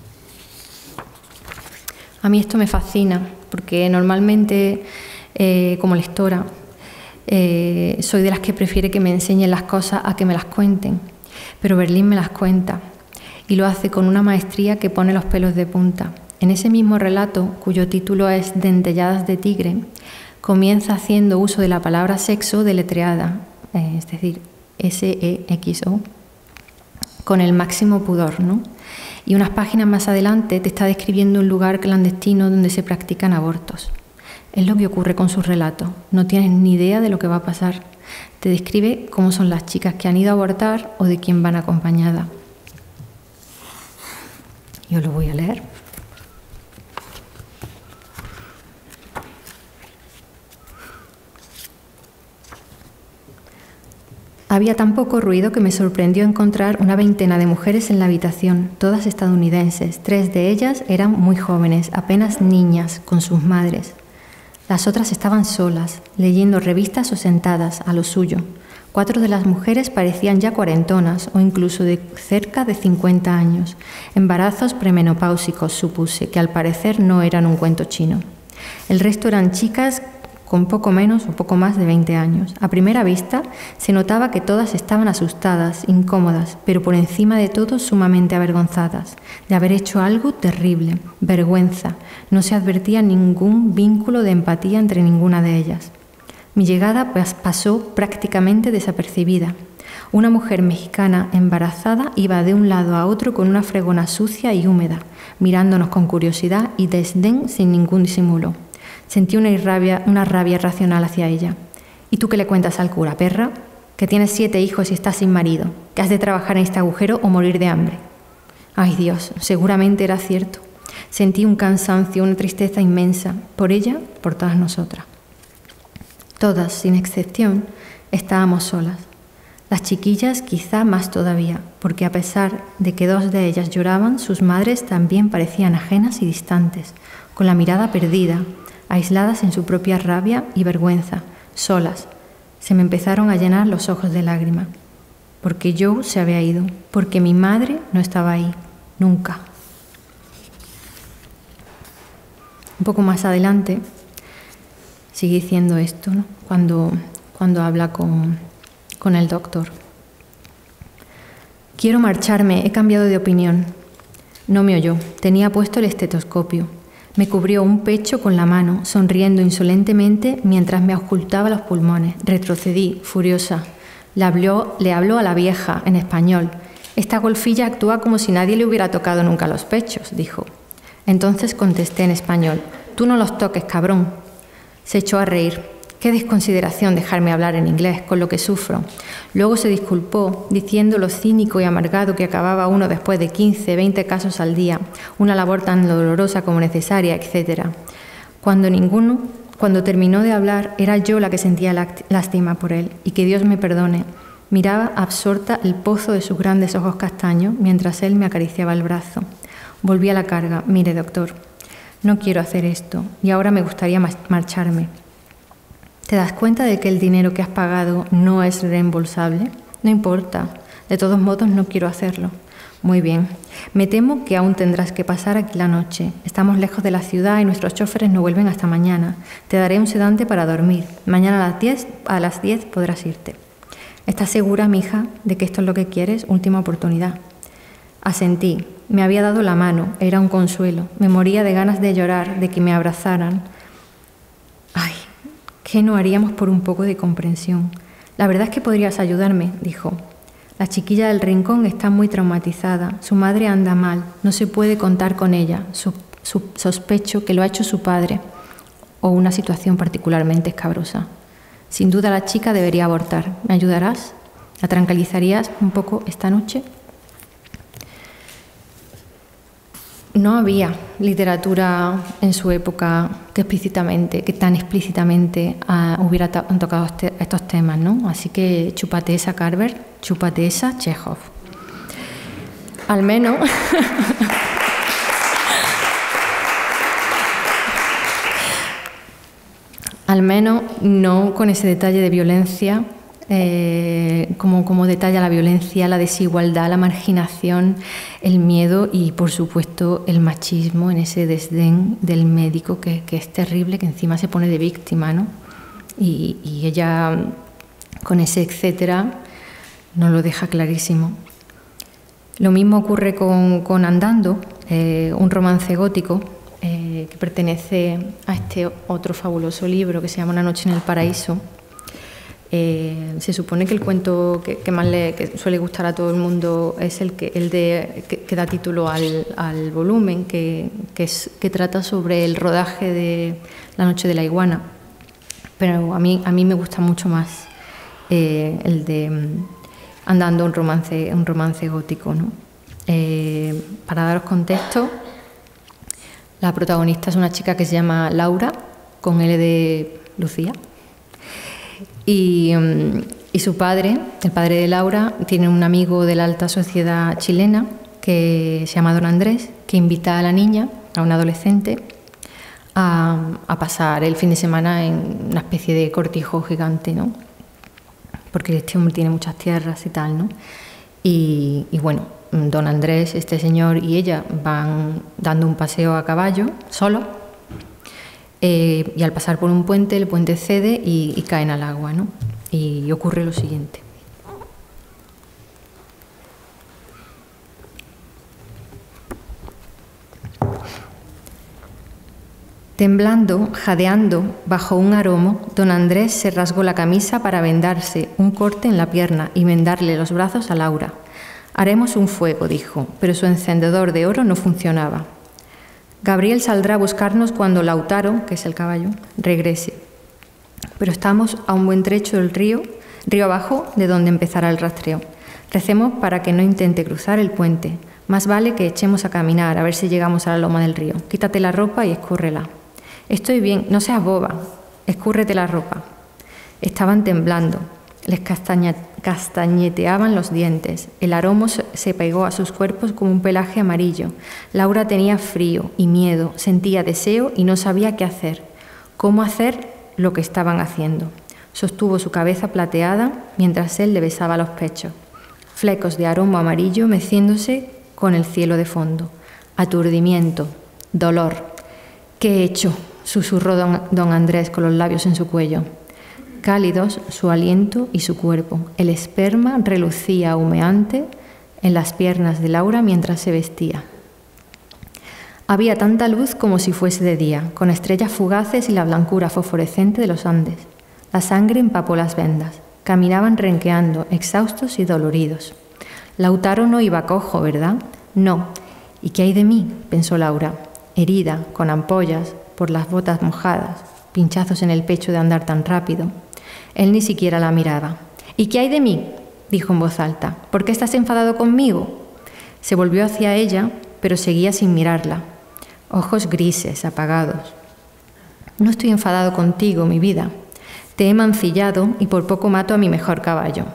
A mí esto me fascina, porque normalmente, eh, como lectora, eh, soy de las que prefiere que me enseñen las cosas a que me las cuenten. Pero Berlín me las cuenta, y lo hace con una maestría que pone los pelos de punta. En ese mismo relato, cuyo título es Dentelladas de tigre, comienza haciendo uso de la palabra sexo deletreada, eh, es decir, S E X O, con el máximo pudor, ¿no? Y unas páginas más adelante te está describiendo un lugar clandestino donde se practican abortos. Es lo que ocurre con sus relatos. No tienes ni idea de lo que va a pasar. Te describe cómo son las chicas que han ido a abortar o de quién van acompañadas. Yo lo voy a leer. Había tan poco ruido que me sorprendió encontrar una veintena de mujeres en la habitación, todas estadounidenses. Tres de ellas eran muy jóvenes, apenas niñas, con sus madres. Las otras estaban solas, leyendo revistas o sentadas, a lo suyo. Cuatro de las mujeres parecían ya cuarentonas o incluso de cerca de cincuenta años. Embarazos premenopáusicos, supuse, que al parecer no eran un cuento chino. El resto eran chicas con poco menos o poco más de veinte años. A primera vista se notaba que todas estaban asustadas, incómodas, pero por encima de todo sumamente avergonzadas, de haber hecho algo terrible, vergüenza. No se advertía ningún vínculo de empatía entre ninguna de ellas. Mi llegada pasó prácticamente desapercibida. Una mujer mexicana embarazada iba de un lado a otro con una fregona sucia y húmeda, mirándonos con curiosidad y desdén sin ningún disimulo. Sentí una rabia, una rabia irracional hacia ella. ¿Y tú qué le cuentas al cura, perra? Que tienes siete hijos y estás sin marido, que has de trabajar en este agujero o morir de hambre. Ay, Dios, seguramente era cierto. Sentí un cansancio, una tristeza inmensa, por ella, por todas nosotras. Todas, sin excepción, estábamos solas. Las chiquillas quizá más todavía, porque a pesar de que dos de ellas lloraban, sus madres también parecían ajenas y distantes, con la mirada perdida, aisladas en su propia rabia y vergüenza, solas. Se me empezaron a llenar los ojos de lágrimas, porque Joe se había ido, porque mi madre no estaba ahí, nunca. Un poco más adelante sigue diciendo esto, ¿no? Cuando, cuando habla con, con el doctor. Quiero marcharme, he cambiado de opinión. No me oyó, tenía puesto el estetoscopio. Me cubrió un pecho con la mano, sonriendo insolentemente mientras me auscultaba los pulmones. Retrocedí, furiosa. Le habló, le habló a la vieja, en español. Esta golfilla actúa como si nadie le hubiera tocado nunca los pechos, dijo. Entonces contesté en español. Tú no los toques, cabrón. Se echó a reír. Qué desconsideración dejarme hablar en inglés, con lo que sufro. Luego se disculpó, diciendo lo cínico y amargado que acababa uno después de quince, veinte casos al día, una labor tan dolorosa como necesaria, etcétera. Cuando ninguno, cuando terminó de hablar, era yo la que sentía lástima por él, y que Dios me perdone. Miraba absorta el pozo de sus grandes ojos castaños, mientras él me acariciaba el brazo. Volví a la carga. Mire, doctor, No quiero hacer esto y ahora me gustaría marcharme. ¿Te das cuenta de que el dinero que has pagado no es reembolsable? No importa. De todos modos, no quiero hacerlo. Muy bien. Me temo que aún tendrás que pasar aquí la noche. Estamos lejos de la ciudad y nuestros choferes no vuelven hasta mañana. Te daré un sedante para dormir. Mañana a las diez, a las diez podrás irte. ¿Estás segura, mija, de que esto es lo que quieres? Última oportunidad. Asentí. Me había dado la mano. Era un consuelo. Me moría de ganas de llorar, de que me abrazaran. Ay, ¿qué no haríamos por un poco de comprensión? La verdad es que podrías ayudarme, dijo. La chiquilla del rincón está muy traumatizada. Su madre anda mal. No se puede contar con ella. Su, su, sospecho que lo ha hecho su padre o una situación particularmente escabrosa. Sin duda la chica debería abortar. ¿Me ayudarás? ¿La tranquilizarías un poco esta noche? No había literatura en su época que explícitamente, que tan explícitamente uh, hubiera tocado este, estos temas, ¿no? Así que chúpate esa, Carver, chúpate esa, Chekhov. Al menos... Al menos no con ese detalle de violencia, eh, como, como detalla la violencia, la desigualdad, la marginación, el miedo y, por supuesto, el machismo en ese desdén del médico que, que es terrible, que encima se pone de víctima, ¿no? Y, y ella, con ese etcétera, nos lo deja clarísimo. Lo mismo ocurre con, con Andando, eh, un romance gótico, Eh, que pertenece a este otro fabuloso libro que se llama Una noche en el paraíso. Eh, se supone que el cuento que, que más le que suele gustar a todo el mundo es el que, el de, que, que da título al, al volumen, que, que, es, que trata sobre el rodaje de La noche de la iguana. Pero a mí, a mí me gusta mucho más eh, el de Andando, un romance, un romance gótico, ¿no? Eh, para daros contexto, la protagonista es una chica que se llama Laura, con L de Lucía. Y, y su padre, el padre de Laura, tiene un amigo de la alta sociedad chilena que se llama Don Andrés, que invita a la niña, a una adolescente, a, a pasar el fin de semana en una especie de cortijo gigante, ¿no? Porque este hombre tiene muchas tierras y tal, ¿no? Y, y bueno, Don Andrés, este señor y ella van dando un paseo a caballo, solo, eh, y al pasar por un puente, el puente cede y, y caen al agua, ¿no? Y ocurre lo siguiente. Temblando, jadeando, bajo un aromo, don Andrés se rasgó la camisa para vendarse un corte en la pierna y vendarle los brazos a Laura. Haremos un fuego, dijo, pero su encendedor de oro no funcionaba. Gabriel saldrá a buscarnos cuando Lautaro, que es el caballo, regrese. Pero estamos a un buen trecho del río, río abajo, de donde empezará el rastreo. Recemos para que no intente cruzar el puente. Más vale que echemos a caminar, a ver si llegamos a la loma del río. Quítate la ropa y escúrrela. Estoy bien, no seas boba, escúrrete la ropa. Estaban temblando. Les castaña, castañeteaban los dientes. El aroma se pegó a sus cuerpos como un pelaje amarillo. Laura tenía frío y miedo, sentía deseo y no sabía qué hacer. ¿Cómo hacer lo que estaban haciendo? Sostuvo su cabeza plateada mientras él le besaba los pechos. Flecos de aroma amarillo meciéndose con el cielo de fondo. Aturdimiento, dolor. ¿Qué he hecho?, susurró don, don Andrés con los labios en su cuello. Cálidos su aliento y su cuerpo. El esperma relucía humeante en las piernas de Laura mientras se vestía. Había tanta luz como si fuese de día, con estrellas fugaces y la blancura fosforescente de los Andes. La sangre empapó las vendas. Caminaban renqueando, exhaustos y doloridos. Lautaro no iba cojo, ¿verdad? No. ¿Y qué hay de mí?, pensó Laura, herida, con ampollas, por las botas mojadas, pinchazos en el pecho de andar tan rápido. Él ni siquiera la miraba. ¿Y qué hay de mí?, dijo en voz alta. ¿Por qué estás enfadado conmigo? Se volvió hacia ella, pero seguía sin mirarla. Ojos grises, apagados. No estoy enfadado contigo, mi vida. Te he mancillado y por poco mato a mi mejor caballo.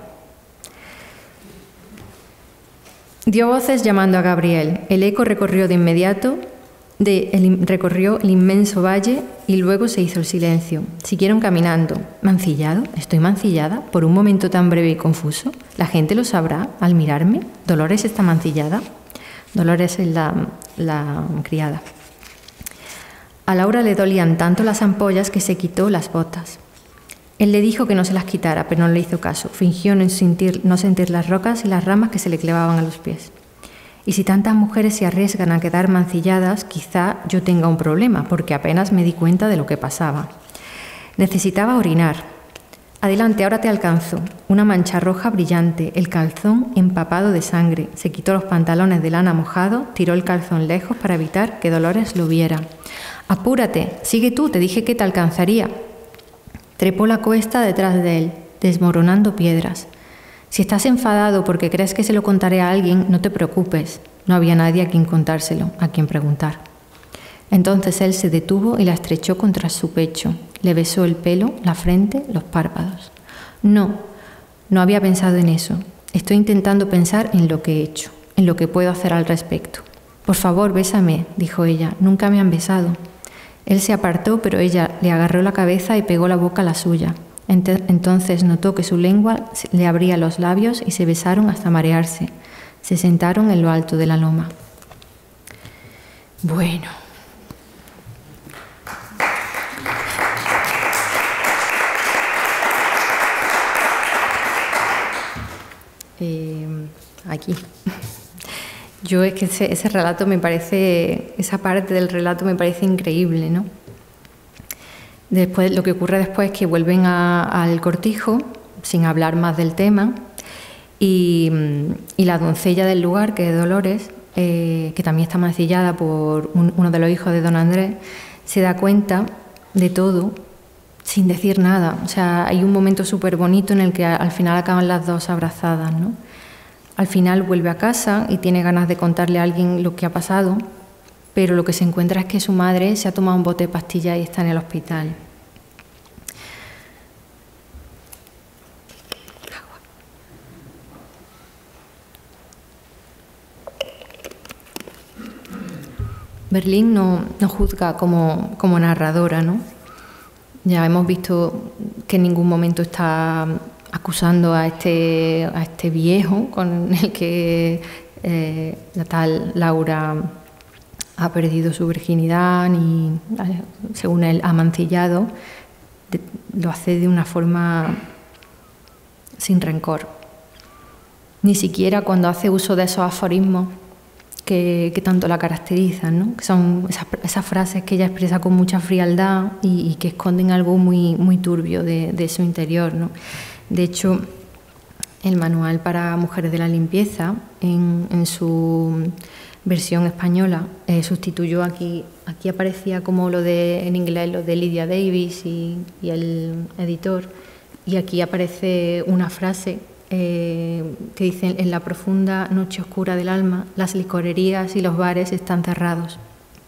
Dio voces llamando a Gabriel. El eco recorrió de inmediato De, el, recorrió el inmenso valle y luego se hizo el silencio. Siguieron caminando. ¿Mancillado? ¿Estoy mancillada? ¿Por un momento tan breve y confuso? ¿La gente lo sabrá al mirarme? ¿Dolores está mancillada? Dolores es la, la criada. A Laura le dolían tanto las ampollas que se quitó las botas. Él le dijo que no se las quitara, pero no le hizo caso. Fingió no sentir, no sentir las rocas y las ramas que se le clavaban a los pies. Y si tantas mujeres se arriesgan a quedar mancilladas, quizá yo tenga un problema, porque apenas me di cuenta de lo que pasaba. Necesitaba orinar. Adelante, ahora te alcanzo. Una mancha roja brillante, el calzón empapado de sangre. Se quitó los pantalones de lana mojado, tiró el calzón lejos para evitar que Dolores lo viera. Apúrate, sigue tú, te dije que te alcanzaría. Trepó la cuesta detrás de él, desmoronando piedras. Si estás enfadado porque crees que se lo contaré a alguien, no te preocupes. No había nadie a quien contárselo, a quien preguntar. Entonces él se detuvo y la estrechó contra su pecho. Le besó el pelo, la frente, los párpados. No, no había pensado en eso. Estoy intentando pensar en lo que he hecho, en lo que puedo hacer al respecto. Por favor, bésame, dijo ella. Nunca me han besado. Él se apartó, pero ella le agarró la cabeza y pegó la boca a la suya. Entonces notó que su lengua le abría los labios y se besaron hasta marearse. Se sentaron en lo alto de la loma. Bueno. Eh, aquí. Yo es que ese, ese relato me parece, esa parte del relato me parece increíble, ¿no? Después, lo que ocurre después es que vuelven a, al cortijo, sin hablar más del tema, y, y la doncella del lugar, que es Dolores, eh, que también está mancillada por un, uno de los hijos de don Andrés, se da cuenta de todo sin decir nada. O sea, hay un momento súper bonito en el que al final acaban las dos abrazadas, ¿no? Al final vuelve a casa y tiene ganas de contarle a alguien lo que ha pasado, pero lo que se encuentra es que su madre se ha tomado un bote de pastillas y está en el hospital. Berlín no, no juzga como, como narradora, ¿no? Ya hemos visto que en ningún momento está acusando a este, a este viejo con el que eh, la tal Laura ha perdido su virginidad, ni, según él, ha mancillado. De, lo hace de una forma sin rencor. Ni siquiera cuando hace uso de esos aforismos que, que tanto la caracterizan, ¿no? Que son esas, esas frases que ella expresa con mucha frialdad y, y que esconden algo muy, muy turbio de, de su interior, ¿no? De hecho, el manual para mujeres de la limpieza, en, en su versión española, eh, sustituyó aquí, aquí aparecía como lo de, en inglés, lo de Lydia Davis y, y el editor, y aquí aparece una frase eh, que dice: en la profunda noche oscura del alma, las licorerías y los bares están cerrados.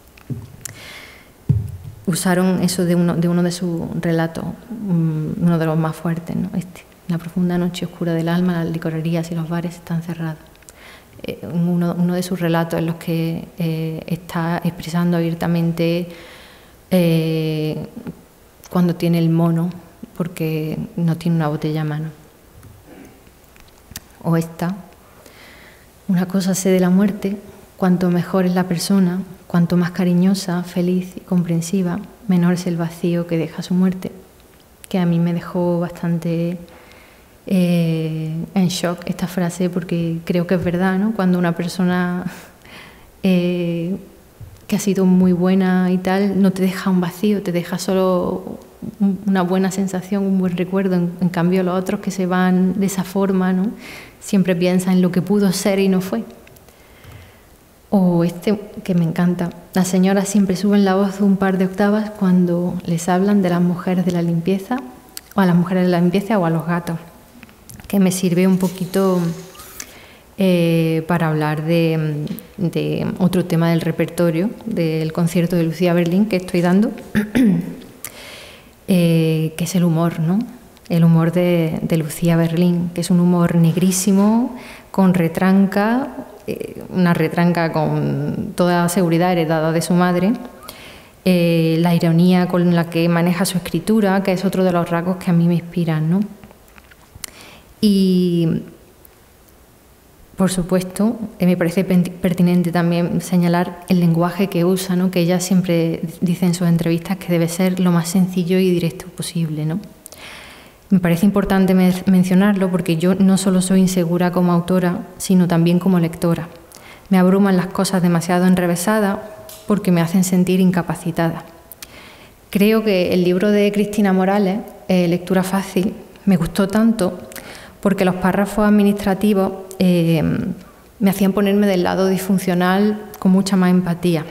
Usaron eso de uno de, uno de sus relatos, uno de los más fuertes, ¿no? Este, en la profunda noche oscura del alma, las licorerías y los bares están cerrados. Eh, uno, uno de sus relatos en los que eh, está expresando abiertamente eh, cuando tiene el mono, porque no tiene una botella a mano. O esta: una cosa sé de la muerte, cuanto mejor es la persona, cuanto más cariñosa, feliz y comprensiva, menor es el vacío que deja su muerte. Que a mí me dejó bastante eh, en shock esta frase, porque creo que es verdad, ¿no? Cuando una persona eh, que ha sido muy buena y tal, no te deja un vacío, te deja solo una buena sensación, un buen recuerdo. En, en cambio, los otros que se van de esa forma, ¿no? Siempre piensan en lo que pudo ser y no fue. O este, que me encanta: las señoras siempre suben la voz un par de octavas cuando les hablan de las mujeres de la limpieza, o a las mujeres de la limpieza o a los gatos, que me sirve un poquito eh, para hablar de, de otro tema del repertorio del concierto de Lucía Berlín que estoy dando, eh, que es el humor, ¿no? El humor de, de Lucía Berlín, que es un humor negrísimo, con retranca, eh, una retranca con toda seguridad heredada de su madre, eh, la ironía con la que maneja su escritura, que es otro de los rasgos que a mí me inspiran, ¿no? Y, por supuesto, eh, me parece pertinente también señalar el lenguaje que usa, ¿no? Que ella siempre dice en sus entrevistas que debe ser lo más sencillo y directo posible, ¿no? Me parece importante mencionarlo porque yo no solo soy insegura como autora, sino también como lectora. Me abruman las cosas demasiado enrevesadas porque me hacen sentir incapacitada. Creo que el libro de Cristina Morales, eh, Lectura Fácil, me gustó tanto porque los párrafos administrativos eh, me hacían ponerme del lado disfuncional con mucha más empatía.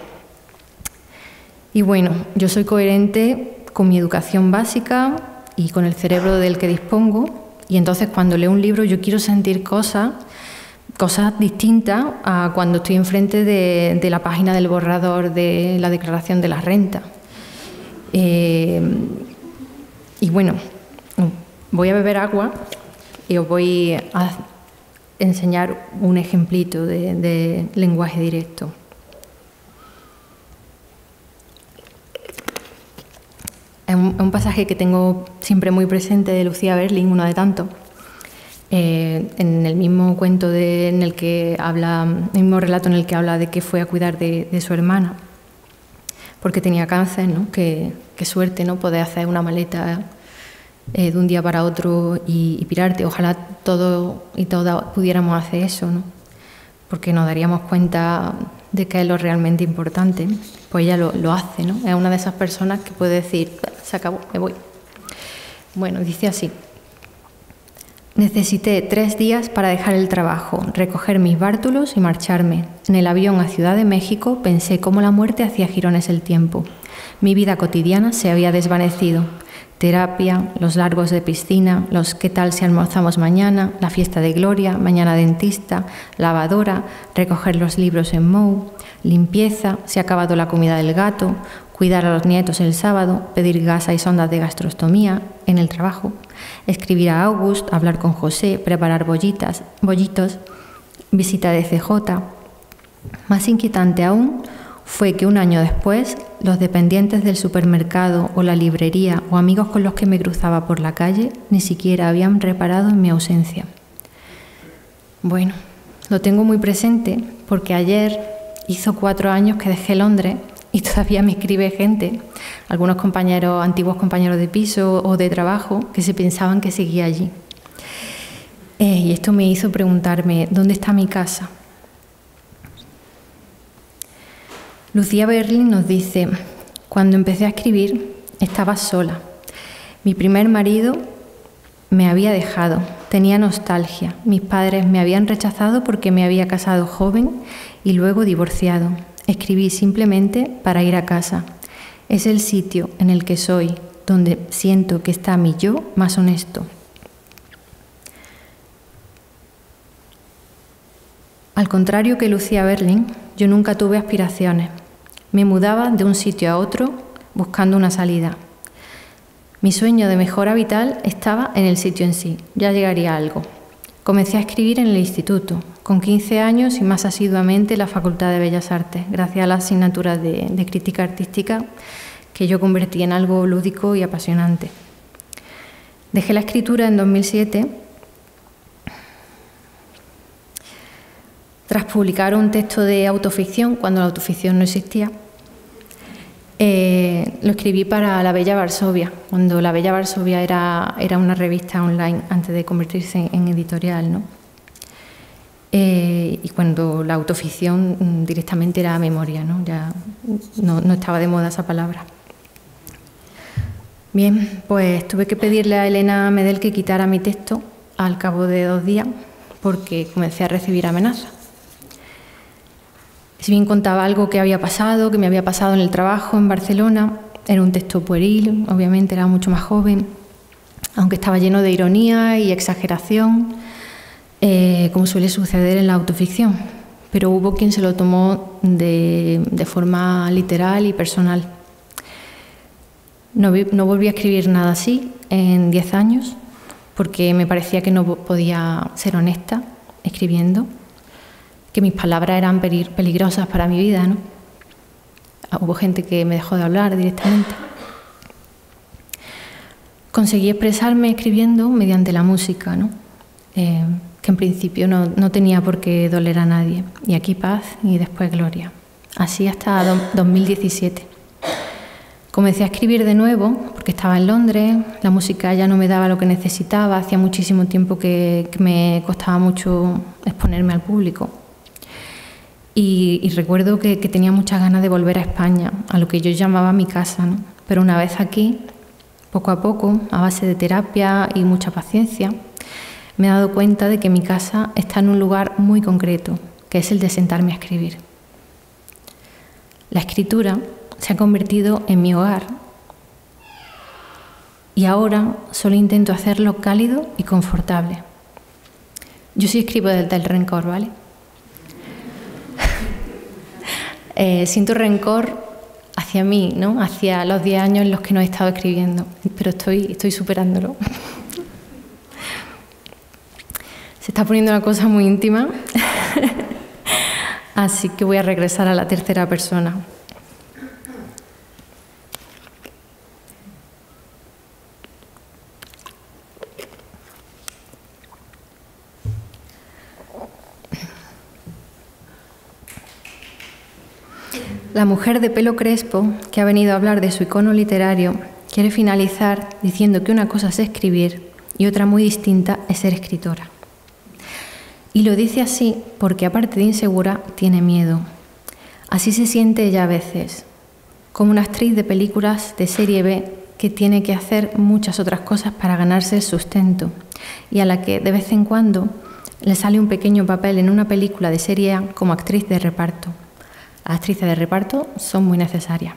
Y bueno, yo soy coherente con mi educación básica y con el cerebro del que dispongo, y entonces cuando leo un libro yo quiero sentir cosas, cosas distintas a cuando estoy enfrente de, de la página del borrador de la declaración de la renta. Eh, y bueno, voy a beber agua y os voy a enseñar un ejemplito de, de lenguaje directo. Es un, un pasaje que tengo siempre muy presente de Lucía Berling, uno de tantos, eh, en el mismo cuento de, en el que habla, el mismo relato en el que habla de que fue a cuidar de, de su hermana, porque tenía cáncer, ¿no? Qué, qué suerte, ¿no? Poder hacer una maleta eh, de un día para otro y, y pirarte. Ojalá todos y todas pudiéramos hacer eso, ¿no? Porque nos daríamos cuenta de qué es lo realmente importante. Pues ella lo, lo hace, ¿no? Es una de esas personas que puede decir, se acabó, me voy. Bueno, dice así: necesité tres días para dejar el trabajo, recoger mis bártulos y marcharme. En el avión a Ciudad de México pensé cómo la muerte hacía girones el tiempo. Mi vida cotidiana se había desvanecido. Terapia, los largos de piscina, los qué tal si almorzamos mañana, la fiesta de Gloria, mañana dentista, lavadora, recoger los libros en Mou, limpieza, se ha acabado la comida del gato, cuidar a los nietos el sábado, pedir gasa y sondas de gastrostomía en el trabajo, escribir a August, hablar con José, preparar bollitas, bollitos, visita de C J. Más inquietante aún fue que un año después los dependientes del supermercado o la librería o amigos con los que me cruzaba por la calle ni siquiera habían reparado en mi ausencia. Bueno, lo tengo muy presente porque ayer hizo cuatro años que dejé Londres y todavía me escribe gente, algunos compañeros, antiguos compañeros de piso o de trabajo, que se pensaban que seguía allí. Eh, y esto me hizo preguntarme, ¿dónde está mi casa? Lucía Berling nos dice: cuando empecé a escribir estaba sola. Mi primer marido me había dejado, tenía nostalgia. Mis padres me habían rechazado porque me había casado joven y luego divorciado. Escribí simplemente para ir a casa. Es el sitio en el que soy, donde siento que está mi yo más honesto. Al contrario que Lucía Berling, yo nunca tuve aspiraciones. Me mudaba de un sitio a otro buscando una salida. Mi sueño de mejora vital estaba en el sitio en sí, ya llegaría algo. Comencé a escribir en el instituto, con quince años y más asiduamente en la Facultad de Bellas Artes, gracias a las asignaturas de, de crítica artística que yo convertí en algo lúdico y apasionante. Dejé la escritura en dos mil siete tras publicar un texto de autoficción, cuando la autoficción no existía. Eh, lo escribí para La Bella Varsovia, cuando La Bella Varsovia era, era una revista online antes de convertirse en, en editorial, ¿no? Eh, y cuando la autoficción directamente era memoria, ¿no? Ya no, no estaba de moda esa palabra. Bien, pues tuve que pedirle a Elena Medel que quitara mi texto al cabo de dos días porque comencé a recibir amenazas. Si bien contaba algo que había pasado, que me había pasado en el trabajo en Barcelona, era un texto pueril, obviamente era mucho más joven, aunque estaba lleno de ironía y exageración, eh, como suele suceder en la autoficción. Pero hubo quien se lo tomó de, de forma literal y personal. No, vi, no volví a escribir nada así en diez años, porque me parecía que no podía ser honesta escribiendo. que mis palabras eran peligrosas para mi vida, ¿no? Hubo gente que me dejó de hablar directamente. Conseguí expresarme escribiendo mediante la música, ¿no? Eh, que en principio no, no tenía por qué doler a nadie. Y aquí paz y después gloria. Así hasta dos mil diecisiete. Comencé a escribir de nuevo porque estaba en Londres, la música ya no me daba lo que necesitaba, hacía muchísimo tiempo que, que me costaba mucho exponerme al público. Y, y recuerdo que, que tenía muchas ganas de volver a España, a lo que yo llamaba mi casa, ¿no? Pero una vez aquí, poco a poco, a base de terapia y mucha paciencia, me he dado cuenta de que mi casa está en un lugar muy concreto, que es el de sentarme a escribir. La escritura se ha convertido en mi hogar y ahora solo intento hacerlo cálido y confortable. Yo sí escribo desde el rencor, ¿vale? eh, siento rencor hacia mí, ¿no? Hacia los diez años en los que no he estado escribiendo, pero estoy, estoy superándolo. Se está poniendo una cosa muy íntima, así que voy a regresar a la tercera persona. La mujer de pelo crespo, que ha venido a hablar de su icono literario, quiere finalizar diciendo que una cosa es escribir y otra muy distinta es ser escritora. Y lo dice así porque, aparte de insegura, tiene miedo. Así se siente ella a veces, como una actriz de películas de serie B que tiene que hacer muchas otras cosas para ganarse el sustento y a la que de vez en cuando le sale un pequeño papel en una película de serie A como actriz de reparto. Las actrices de reparto son muy necesarias.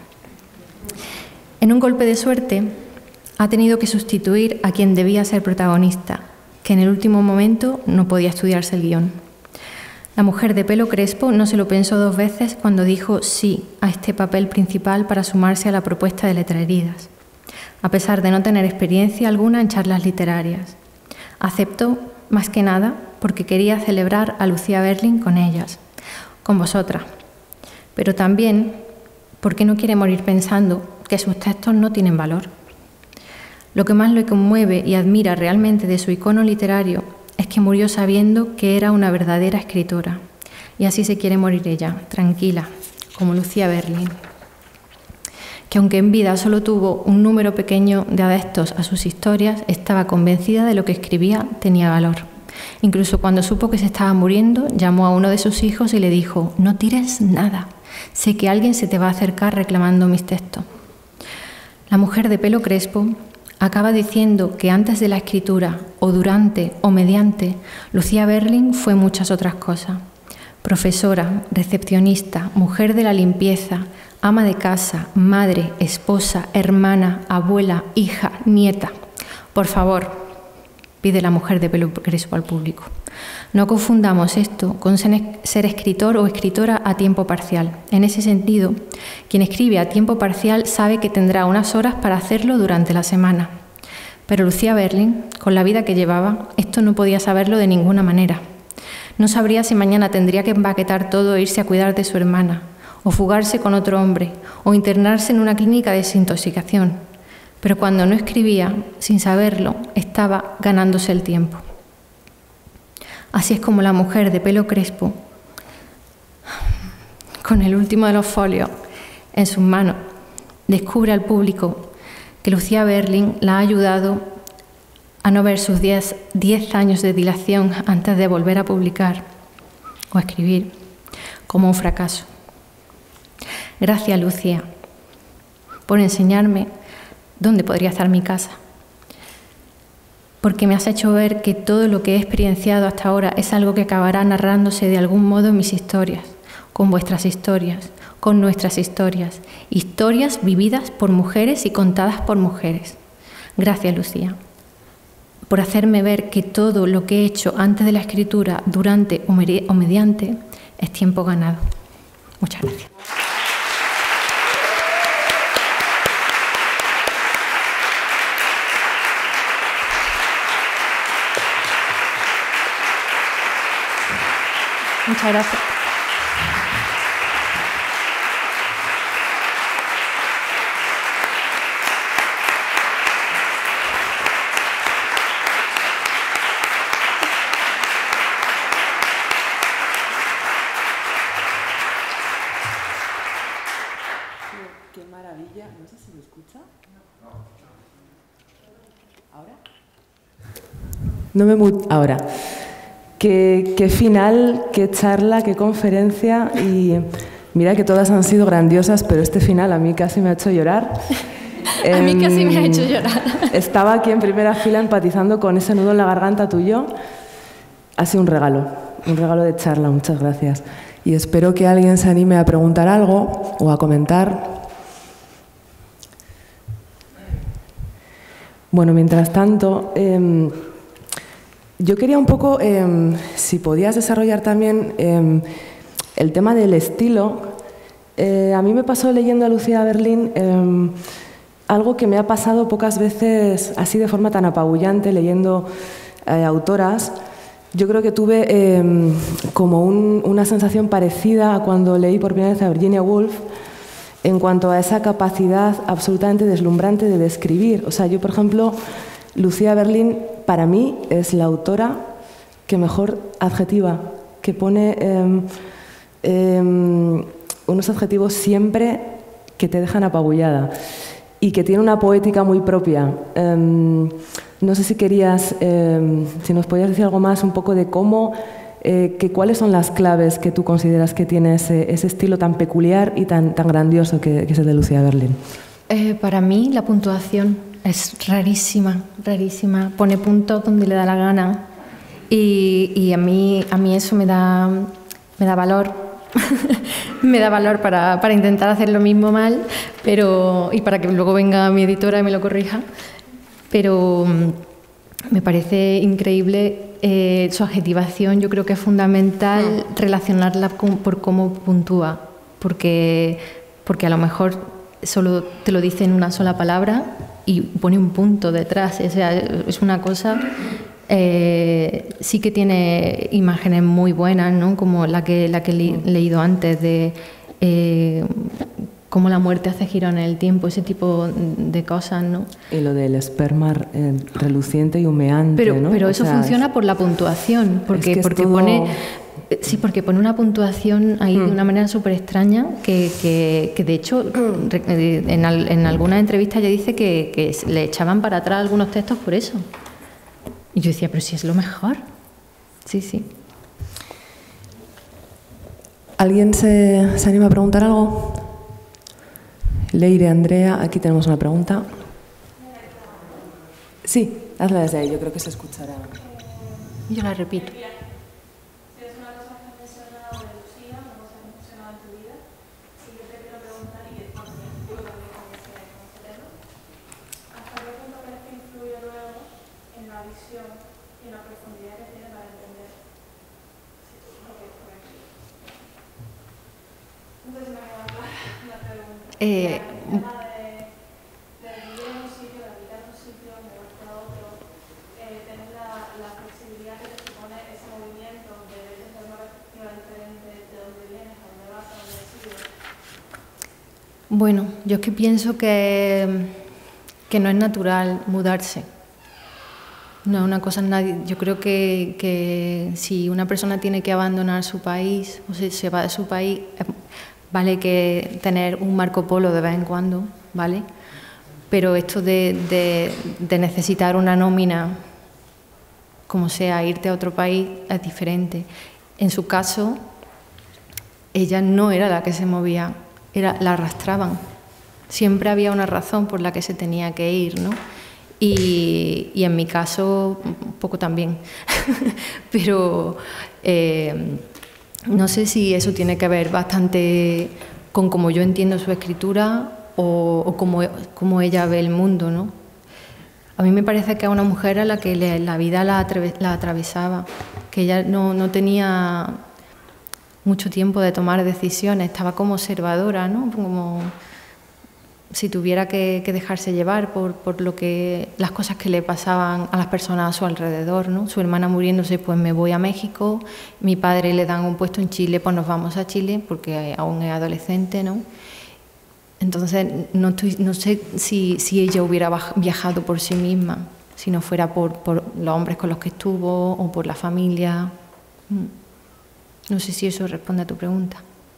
En un golpe de suerte, ha tenido que sustituir a quien debía ser protagonista, que en el último momento no podía estudiarse el guión. La mujer de pelo crespo no se lo pensó dos veces cuando dijo sí a este papel principal para sumarse a la propuesta de Letraheridas, a pesar de no tener experiencia alguna en charlas literarias. Aceptó, más que nada, porque quería celebrar a Lucía Berling con ellas, con vosotras. Pero también porque no quiere morir pensando que sus textos no tienen valor. Lo que más le conmueve y admira realmente de su icono literario es que murió sabiendo que era una verdadera escritora. Y así se quiere morir ella, tranquila, como Lucía Berling, que aunque en vida solo tuvo un número pequeño de adeptos a sus historias, estaba convencida de lo que escribía tenía valor. Incluso cuando supo que se estaba muriendo, llamó a uno de sus hijos y le dijo: «No tires nada. Sé que alguien se te va a acercar reclamando mis textos». La mujer de pelo crespo acaba diciendo que antes de la escritura, o durante o mediante, Lucía Berling fue muchas otras cosas. Profesora, recepcionista, mujer de la limpieza, ama de casa, madre, esposa, hermana, abuela, hija, nieta. Por favor, pide la mujer de pelo crespo al público, no confundamos esto con ser escritor o escritora a tiempo parcial. En ese sentido, quien escribe a tiempo parcial sabe que tendrá unas horas para hacerlo durante la semana. Pero Lucía Berling, con la vida que llevaba, esto no podía saberlo de ninguna manera. No sabría si mañana tendría que empaquetar todo e irse a cuidar de su hermana, o fugarse con otro hombre, o internarse en una clínica de desintoxicación. Pero cuando no escribía, sin saberlo, estaba ganándose el tiempo. Así es como la mujer de pelo crespo, con el último de los folios en sus manos, descubre al público que Lucía Berling la ha ayudado a no ver sus diez, diez años de dilación antes de volver a publicar o a escribir como un fracaso. Gracias, Lucía, por enseñarme dónde podría estar mi casa, porque me has hecho ver que todo lo que he experienciado hasta ahora es algo que acabará narrándose de algún modo en mis historias, con vuestras historias, con nuestras historias, historias vividas por mujeres y contadas por mujeres. Gracias, Lucía, por hacerme ver que todo lo que he hecho antes de la escritura, durante o mediante, es tiempo ganado. Muchas gracias. Muchas gracias. Qué maravilla. No sé si me escucha. ¿Ahora? No me mu- Ahora. Qué, qué final, qué charla, qué conferencia. Y mira que todas han sido grandiosas, pero este final a mí casi me ha hecho llorar. A mí casi me ha hecho llorar. Estaba aquí en primera fila empatizando con ese nudo en la garganta tuyo. Ha sido un regalo, un regalo de charla. Muchas gracias. Y espero que alguien se anime a preguntar algo o a comentar. Bueno, mientras tanto, eh, yo quería un poco, eh, si podías desarrollar también eh, el tema del estilo. Eh, a mí me pasó leyendo a Lucía Berlín eh, algo que me ha pasado pocas veces así de forma tan apabullante leyendo eh, autoras. Yo creo que tuve eh, como un, una sensación parecida a cuando leí por primera vez a Virginia Woolf, en cuanto a esa capacidad absolutamente deslumbrante de describir. O sea, yo, por ejemplo, Lucía Berlín, para mí, es la autora que mejor adjetiva, que pone eh, eh, unos adjetivos siempre que te dejan apabullada y que tiene una poética muy propia. Eh, no sé si querías, eh, si nos podías decir algo más un poco de cómo, eh, que cuáles son las claves que tú consideras que tiene ese, ese estilo tan peculiar y tan, tan grandioso que, que es el de Lucía Berlín. Eh, para mí la puntuación es rarísima, rarísima. Pone puntos donde le da la gana y, y a, mí, a mí eso me da, me da valor. me da valor para, para intentar hacer lo mismo mal, pero, y para que luego venga mi editora y me lo corrija. Pero me parece increíble eh, su adjetivación. Yo creo que es fundamental relacionarla con, por cómo puntúa, porque, porque a lo mejor solo te lo dice en una sola palabra y pone un punto detrás. O sea, es una cosa... Eh, sí que tiene imágenes muy buenas, ¿no? Como la que, la que he leído antes de eh, cómo la muerte hace girar en el tiempo, ese tipo de cosas, ¿no? Y lo del esperma eh, reluciente y humeante, pero, ¿no? Pero o eso sea, funciona es... por la puntuación, porque, es que es porque todo... pone... Sí, porque pone una puntuación ahí mm. de una manera súper extraña que, que, que de hecho en, al, en algunas entrevistas ya dice que, que le echaban para atrás algunos textos por eso. Y yo decía, pero si es lo mejor. Sí, sí. ¿Alguien se, se anima a preguntar algo? Leire, Andrea, aquí tenemos una pregunta. Sí, hazla desde ahí, yo creo que se escuchará. Yo la repito. Eh, bueno, yo es que pienso que, que no es natural mudarse. No es una cosa, nadie. Yo creo que, que si una persona tiene que abandonar su país o si se va de su país, vale que tener un Marco Polo de vez en cuando, ¿vale? Pero esto de, de, de necesitar una nómina, como sea, irte a otro país, es diferente. En su caso, ella no era la que se movía, era, la arrastraban. Siempre había una razón por la que se tenía que ir, ¿no? Y, y en mi caso, un poco también. Pero... Eh, no sé si eso tiene que ver bastante con cómo yo entiendo su escritura o, o cómo, cómo ella ve el mundo, ¿no? A mí me parece que a una mujer a la que le, la vida la, atre, la atravesaba, que ella no, no tenía mucho tiempo de tomar decisiones, estaba como observadora, ¿no? Como si tuviera que, que dejarse llevar por, por lo que, las cosas que le pasaban a las personas a su alrededor, ¿no? Su hermana muriéndose, pues me voy a México, mi padre le dan un puesto en Chile, pues nos vamos a Chile porque aún es adolescente, ¿no? Entonces no, estoy, no sé si, si ella hubiera viajado por sí misma, si no fuera por, por los hombres con los que estuvo o por la familia. No sé si eso responde a tu pregunta.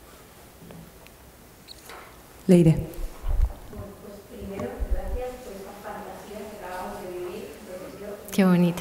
Leire. Qué bonita.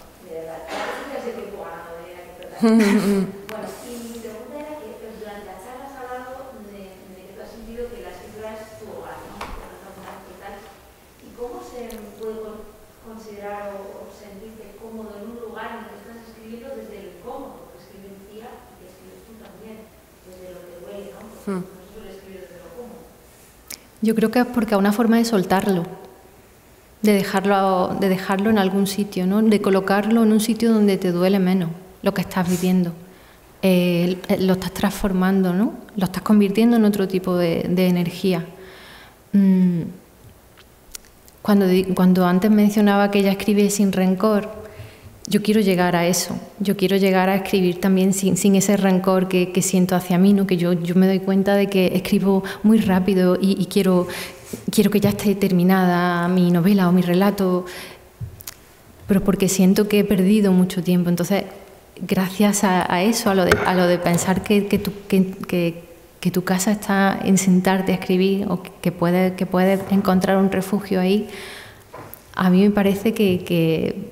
Bueno, y mi pregunta era que durante la charla has hablado de, de que tú has sentido que la escritura es tu hogar, ¿no? ¿Y cómo se puede considerar o, o sentirte cómodo en un lugar en el que estás escribiendo desde el cómodo? Porque escribe Lucía y que escribes tú también, desde lo que duele, ¿no? Porque hmm. no se suele escribir desde lo cómodo. Yo creo que es porque es una forma de soltarlo. De dejarlo, de dejarlo en algún sitio, ¿no? De colocarlo en un sitio donde te duele menos lo que estás viviendo. Eh, lo estás transformando, ¿no? Lo estás convirtiendo en otro tipo de, de energía. Mm. Cuando, cuando antes mencionaba que ella escribe sin rencor, yo quiero llegar a eso. Yo quiero llegar a escribir también sin, sin ese rencor que, que siento hacia mí, ¿no? Que yo, yo me doy cuenta de que escribo muy rápido y, y quiero... Quiero que ya esté terminada mi novela o mi relato, pero porque siento que he perdido mucho tiempo. Entonces, gracias a, a eso, a lo de, a lo de pensar que, que, tu, que, que, que tu casa está en sentarte a escribir o que puedes, que puedes encontrar un refugio ahí, a mí me parece que, que,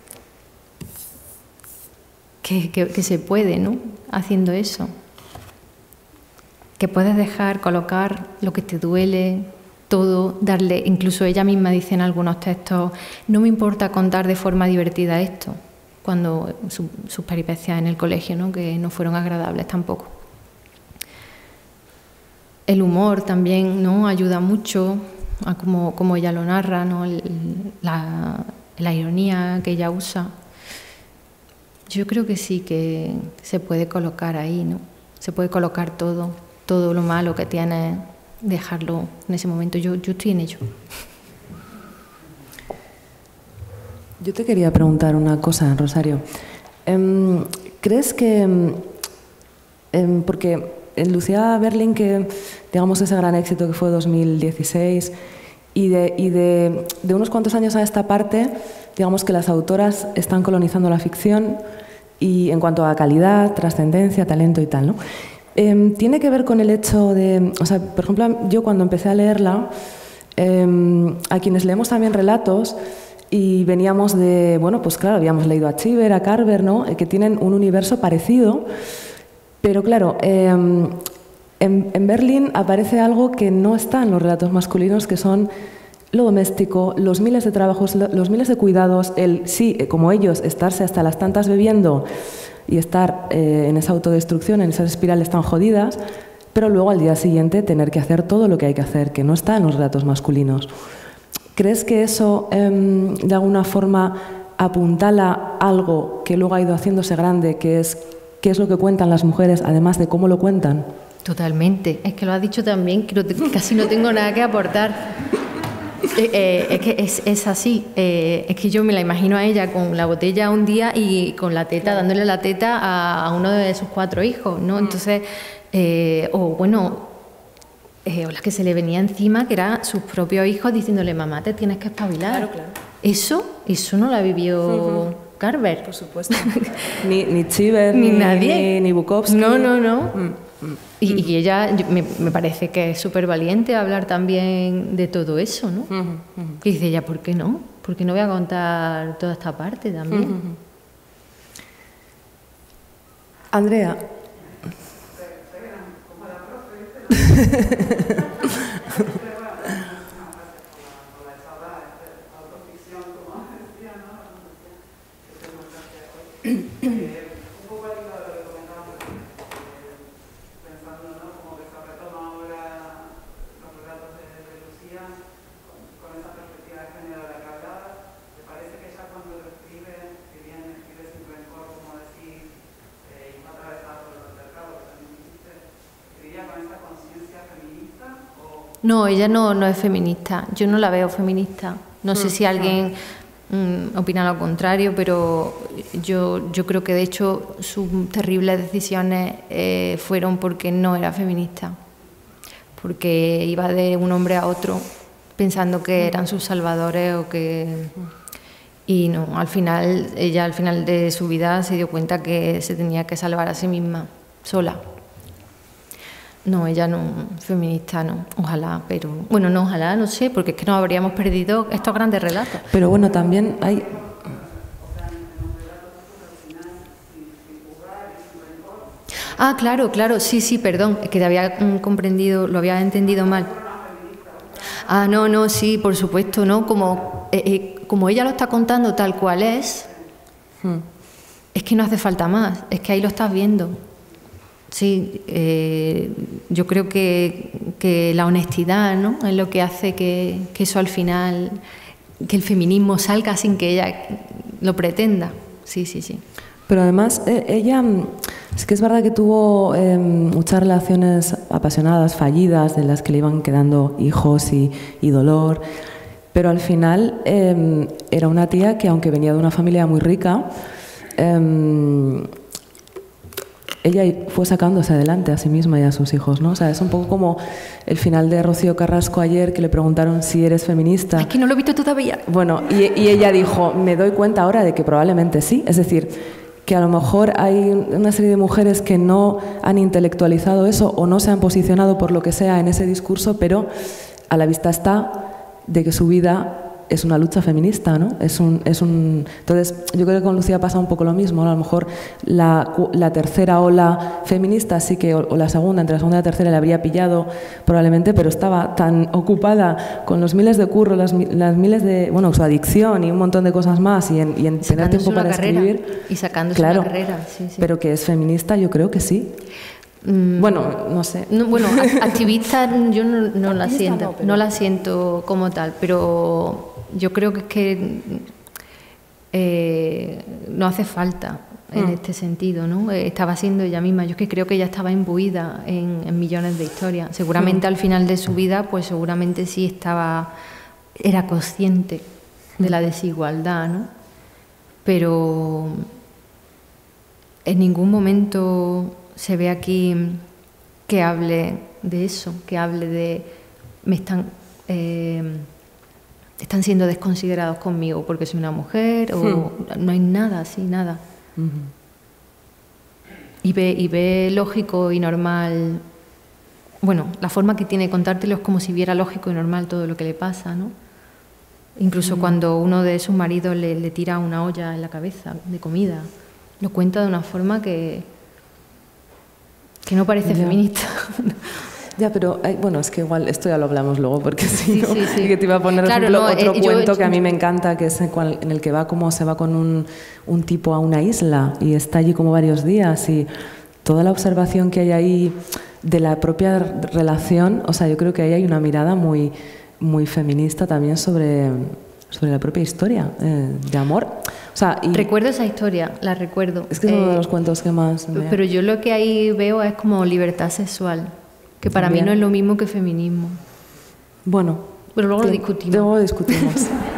que, que, que se puede, ¿no? Haciendo eso. Que puedes dejar, colocar lo que te duele, todo, darle, incluso ella misma dice en algunos textos, no me importa contar de forma divertida esto, cuando su, sus peripecias en el colegio, ¿no? Que no fueron agradables tampoco. El humor también, ¿no? Ayuda mucho a como, como ella lo narra, ¿no? El, la, la ironía que ella usa. Yo creo que sí, que se puede colocar ahí, ¿no? Se puede colocar todo, todo lo malo que tiene, dejarlo en ese momento. Yo, yo estoy en ello. Yo te quería preguntar una cosa, Rosario. ¿Crees que, porque en Lucía Berlin, que digamos ese gran éxito que fue dos mil dieciséis, y, de, y de, de unos cuantos años a esta parte, digamos que las autoras están colonizando la ficción y en cuanto a calidad, trascendencia, talento y tal, ¿no? Eh, tiene que ver con el hecho de, o sea, por ejemplo, yo cuando empecé a leerla, eh, a quienes leemos también relatos y veníamos de, bueno, pues claro, habíamos leído a Cheever, a Carver, ¿no? Eh, que tienen un universo parecido, pero claro, eh, en, en Berlin aparece algo que no está en los relatos masculinos, que son lo doméstico, los miles de trabajos, los miles de cuidados, el sí, como ellos, estarse hasta las tantas bebiendo y estar eh, en esa autodestrucción, en esas espirales tan jodidas, pero luego al día siguiente tener que hacer todo lo que hay que hacer, que no está en los relatos masculinos. ¿Crees que eso eh, de alguna forma apuntala algo que luego ha ido haciéndose grande, que es qué es lo que cuentan las mujeres, además de cómo lo cuentan? Totalmente. Es que lo has dicho también, que casi no tengo nada que aportar. Eh, eh, es que es, es así, eh, es que yo me la imagino a ella con la botella un día y con la teta, dándole la teta a, a uno de sus cuatro hijos, ¿no? Entonces, eh, o bueno, eh, o las que se le venía encima, que eran sus propios hijos diciéndole, mamá, te tienes que espabilar. Claro, claro. Eso, eso no la vivió uh-huh. Carver. Por supuesto. ni ni Cheever, ni, ni nadie. Ni, ni Bukowski. No, no, no. Mm. Y, y ella yo, me, me parece que es súper valiente hablar también de todo eso, ¿no? Uh-huh, uh-huh. Y dice ella, ¿por qué no? ¿Por qué no voy a contar toda esta parte también? Uh-huh. Andrea. con esa conciencia feminista o No, ella no, no es feminista. Yo no la veo feminista. No sé si alguien mm, opina lo contrario, pero yo, yo creo que de hecho sus terribles decisiones eh, fueron porque no era feminista. Porque iba de un hombre a otro pensando que eran sus salvadores o que... Y no, al final, ella al final de su vida se dio cuenta que se tenía que salvar a sí misma, sola. No, ella no, feminista no, ojalá, pero... Bueno, no, ojalá, no sé, porque es que nos habríamos perdido estos grandes relatos. Pero bueno, también hay... Ah, claro, claro, sí, sí, perdón, es que te había mm, comprendido, lo había entendido mal. Ah, no, no, sí, por supuesto, ¿no? Como, eh, eh, como ella lo está contando tal cual es, hmm. es que no hace falta más, es que ahí lo estás viendo. Sí, eh, yo creo que, que la honestidad, ¿no?, es lo que hace que, que eso al final, que el feminismo salga sin que ella lo pretenda. Sí, sí, sí. Pero además, eh, ella, es que es verdad que tuvo eh, muchas relaciones apasionadas, fallidas, de las que le iban quedando hijos y, y dolor, pero al final eh, era una tía que, aunque venía de una familia muy rica, eh, ella fue sacándose adelante a sí misma y a sus hijos, ¿no? O sea, es un poco como el final de Rocío Carrasco ayer, que le preguntaron si eres feminista. Es que no lo he visto todavía. Bueno, y, y ella dijo, me doy cuenta ahora de que probablemente sí. Es decir, que a lo mejor hay una serie de mujeres que no han intelectualizado eso o no se han posicionado por lo que sea en ese discurso, pero a la vista está de que su vida es una lucha feminista, ¿no? Es un, es un... Entonces, yo creo que con Lucía pasa un poco lo mismo, ¿no? A lo mejor la, la tercera ola feminista sí que, o, o la segunda, entre la segunda y la tercera le habría pillado probablemente, pero estaba tan ocupada con los miles de curros, las, las miles de... Bueno, su adicción y un montón de cosas más, y en, y en tener tiempo para carrera, escribir... Y sacándose claro, una carrera, sí, sí. Pero que es feminista, yo creo que sí. Mm, bueno, no sé. No, bueno, activista yo no, no la siento, no, pero... no la siento como tal, pero... Yo creo que es que eh, no hace falta en mm. este sentido, ¿no? Estaba siendo ella misma. Yo es que creo que ella estaba imbuida en, en millones de historias. Seguramente mm. al final de su vida, pues seguramente sí estaba, era consciente de la desigualdad, ¿no? Pero en ningún momento se ve aquí que hable de eso, que hable de me están eh, están siendo desconsiderados conmigo porque soy una mujer, o hmm. no hay nada así, nada. Uh-huh. Y ve, y ve lógico y normal, bueno, la forma que tiene de contártelo es como si viera lógico y normal todo lo que le pasa, ¿no? Incluso uh-huh. cuando uno de sus maridos le, le tira una olla en la cabeza de comida, lo cuenta de una forma que, que no parece yeah. feminista. Ya, pero hay, bueno, es que igual esto ya lo hablamos luego, porque si sí, no, sí, sí. que te iba a poner claro, ejemplo, no, otro eh, cuento yo, que a mí me encanta, que es el cual, en el que va como se va con un, un tipo a una isla y está allí como varios días, y toda la observación que hay ahí de la propia relación, o sea, yo creo que ahí hay una mirada muy, muy feminista también sobre, sobre la propia historia eh, de amor. O sea, y recuerdo esa historia, la recuerdo. Es que es uno eh, de los cuentos que más me... Pero yo lo que ahí veo es como libertad sexual, que para Bien. mí no es lo mismo que feminismo. Bueno, pero luego te, lo discutimos. Luego discutimos.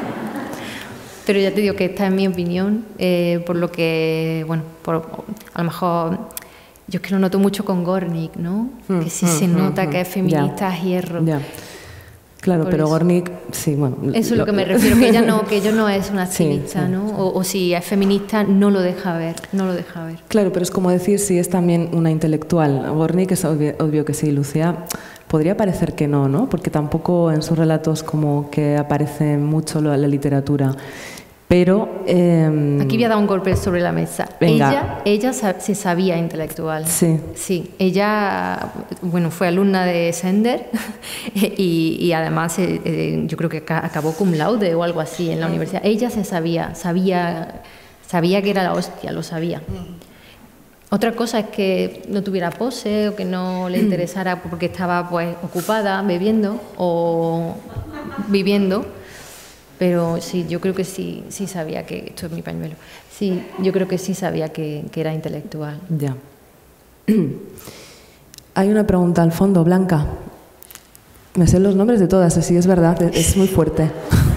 Pero ya te digo que esta es mi opinión, eh, por lo que, bueno, por, a lo mejor yo es que lo noto mucho con Gornick, ¿no? Mm, que sí mm, se mm, nota mm, que es feminista a hierro. Ya. Claro, por pero eso. Gornick, sí, bueno. Eso es lo, lo que me refiero, que ella no, que ella no es una activista, sí, sí, ¿no? Sí. O, o si es feminista, no lo deja ver, no lo deja ver. Claro, pero es como decir si es también una intelectual. Gornick es obvio, obvio que sí, Lucía podría parecer que no, ¿no? Porque tampoco en sus relatos como que aparece mucho la, la literatura. Pero... Eh, aquí voy a dar un golpe sobre la mesa. Venga. Ella, ella se sabía intelectual. Sí. Sí. Ella, bueno, fue alumna de Sender y, y además eh, eh, yo creo que acabó cum laude o algo así en la universidad. Ella se sabía, sabía, sabía que era la hostia, lo sabía. Otra cosa es que no tuviera pose o que no le interesara porque estaba pues ocupada bebiendo o viviendo. Pero sí, yo creo que sí, sí sabía que... Esto es mi pañuelo. Sí, yo creo que sí sabía que, que era intelectual. Ya. Hay una pregunta al fondo, Blanca. Me sé los nombres de todas, sí, es verdad, es muy fuerte.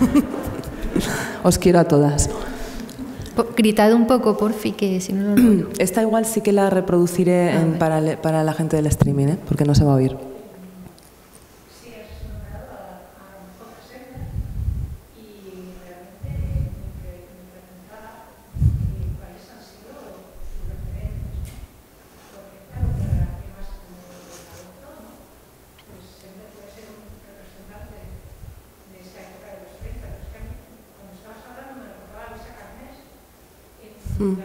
Os quiero a todas. Gritad un poco, porfi, que si no lo... Esta igual sí que la reproduciré en, para, para la gente del streaming, ¿eh? Porque no se va a oír. Mm.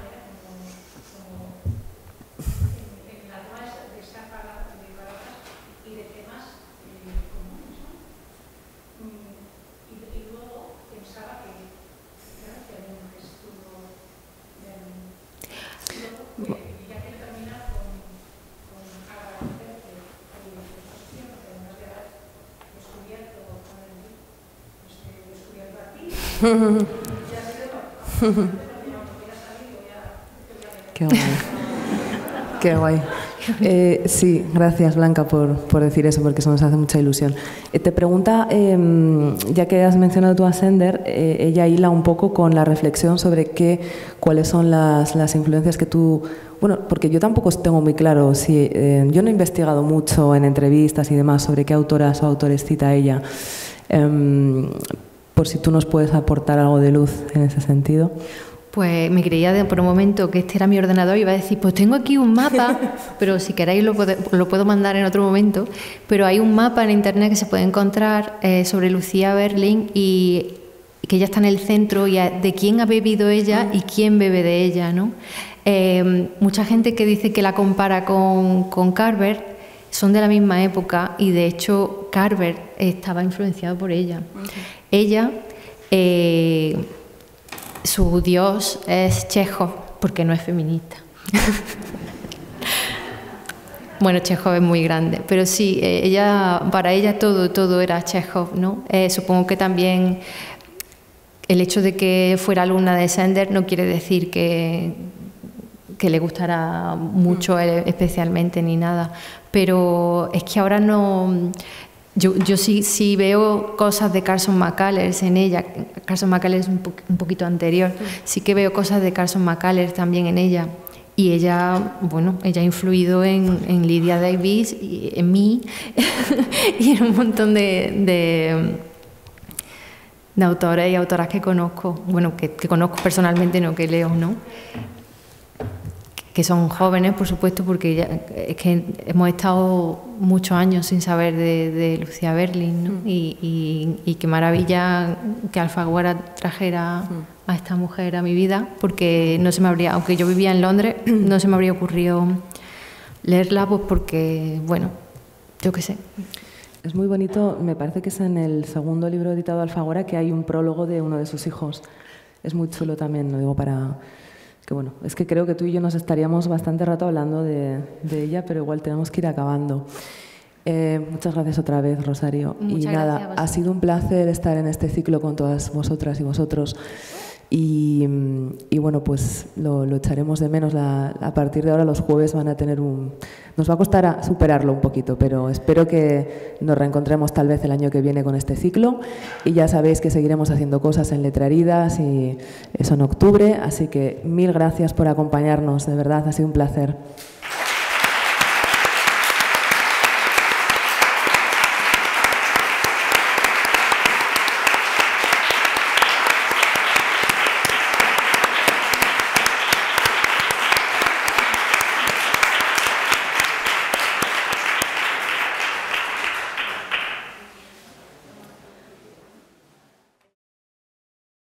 Qué guay. Qué guay. Eh, sí, gracias Blanca por, por decir eso, porque eso nos hace mucha ilusión. Eh, te pregunta, eh, ya que has mencionado tú a Sender, eh, ella hila un poco con la reflexión sobre qué, cuáles son las, las influencias que tú... Bueno, porque yo tampoco tengo muy claro, si, eh, yo no he investigado mucho en entrevistas y demás sobre qué autoras o autores cita ella, eh, por si tú nos puedes aportar algo de luz en ese sentido. Pues me creía de, por un momento que este era mi ordenador y iba a decir, pues tengo aquí un mapa, pero si queréis lo, puede, lo puedo mandar en otro momento, pero hay un mapa en internet que se puede encontrar eh, sobre Lucía Berling y, y que ella está en el centro y a, de quién ha bebido ella y quién bebe de ella, ¿no? Eh, mucha gente que dice que la compara con, con Carver son de la misma época y de hecho Carver estaba influenciado por ella. Okay. Ella... Eh, su dios es Chekhov, porque no es feminista. Bueno, Chekhov es muy grande, pero sí, ella, para ella todo, todo era Chekhov, ¿no? Eh, supongo que también el hecho de que fuera alumna de Sender no quiere decir que, que le gustara mucho él, especialmente ni nada, pero es que ahora no... Yo, yo sí, sí veo cosas de Carson McCullers en ella. Carson McCullers es un, po un poquito anterior. Sí que veo cosas de Carson McCullers también en ella. Y ella, bueno, ella ha influido en, en Lydia Davis, y en mí y en un montón de, de, de autores y autoras que conozco. Bueno, que, que conozco personalmente, no que leo, ¿no? Que son jóvenes, por supuesto, porque ya, es que hemos estado muchos años sin saber de, de Lucía Berling, ¿no? Mm. y, y, y qué maravilla que Alfaguara trajera mm. a esta mujer a mi vida, porque no se me habría, aunque yo vivía en Londres, no se me habría ocurrido leerla, pues porque, bueno, yo qué sé. Es muy bonito, me parece que es en el segundo libro editado de Alfaguara que hay un prólogo de uno de sus hijos. Es muy chulo también, lo digo para... Que bueno, es que creo que tú y yo nos estaríamos bastante rato hablando de, de ella, pero igual tenemos que ir acabando. Eh, muchas gracias otra vez, Rosario. Muchas y nada, gracias ha sido un placer estar en este ciclo con todas vosotras y vosotros. Y, y bueno, pues lo, lo echaremos de menos. La, a partir de ahora los jueves van a tener un... Nos va a costar a superarlo un poquito, pero espero que nos reencontremos tal vez el año que viene con este ciclo. Y ya sabéis que seguiremos haciendo cosas en Letraridas y eso en octubre. Así que mil gracias por acompañarnos, de verdad, ha sido un placer.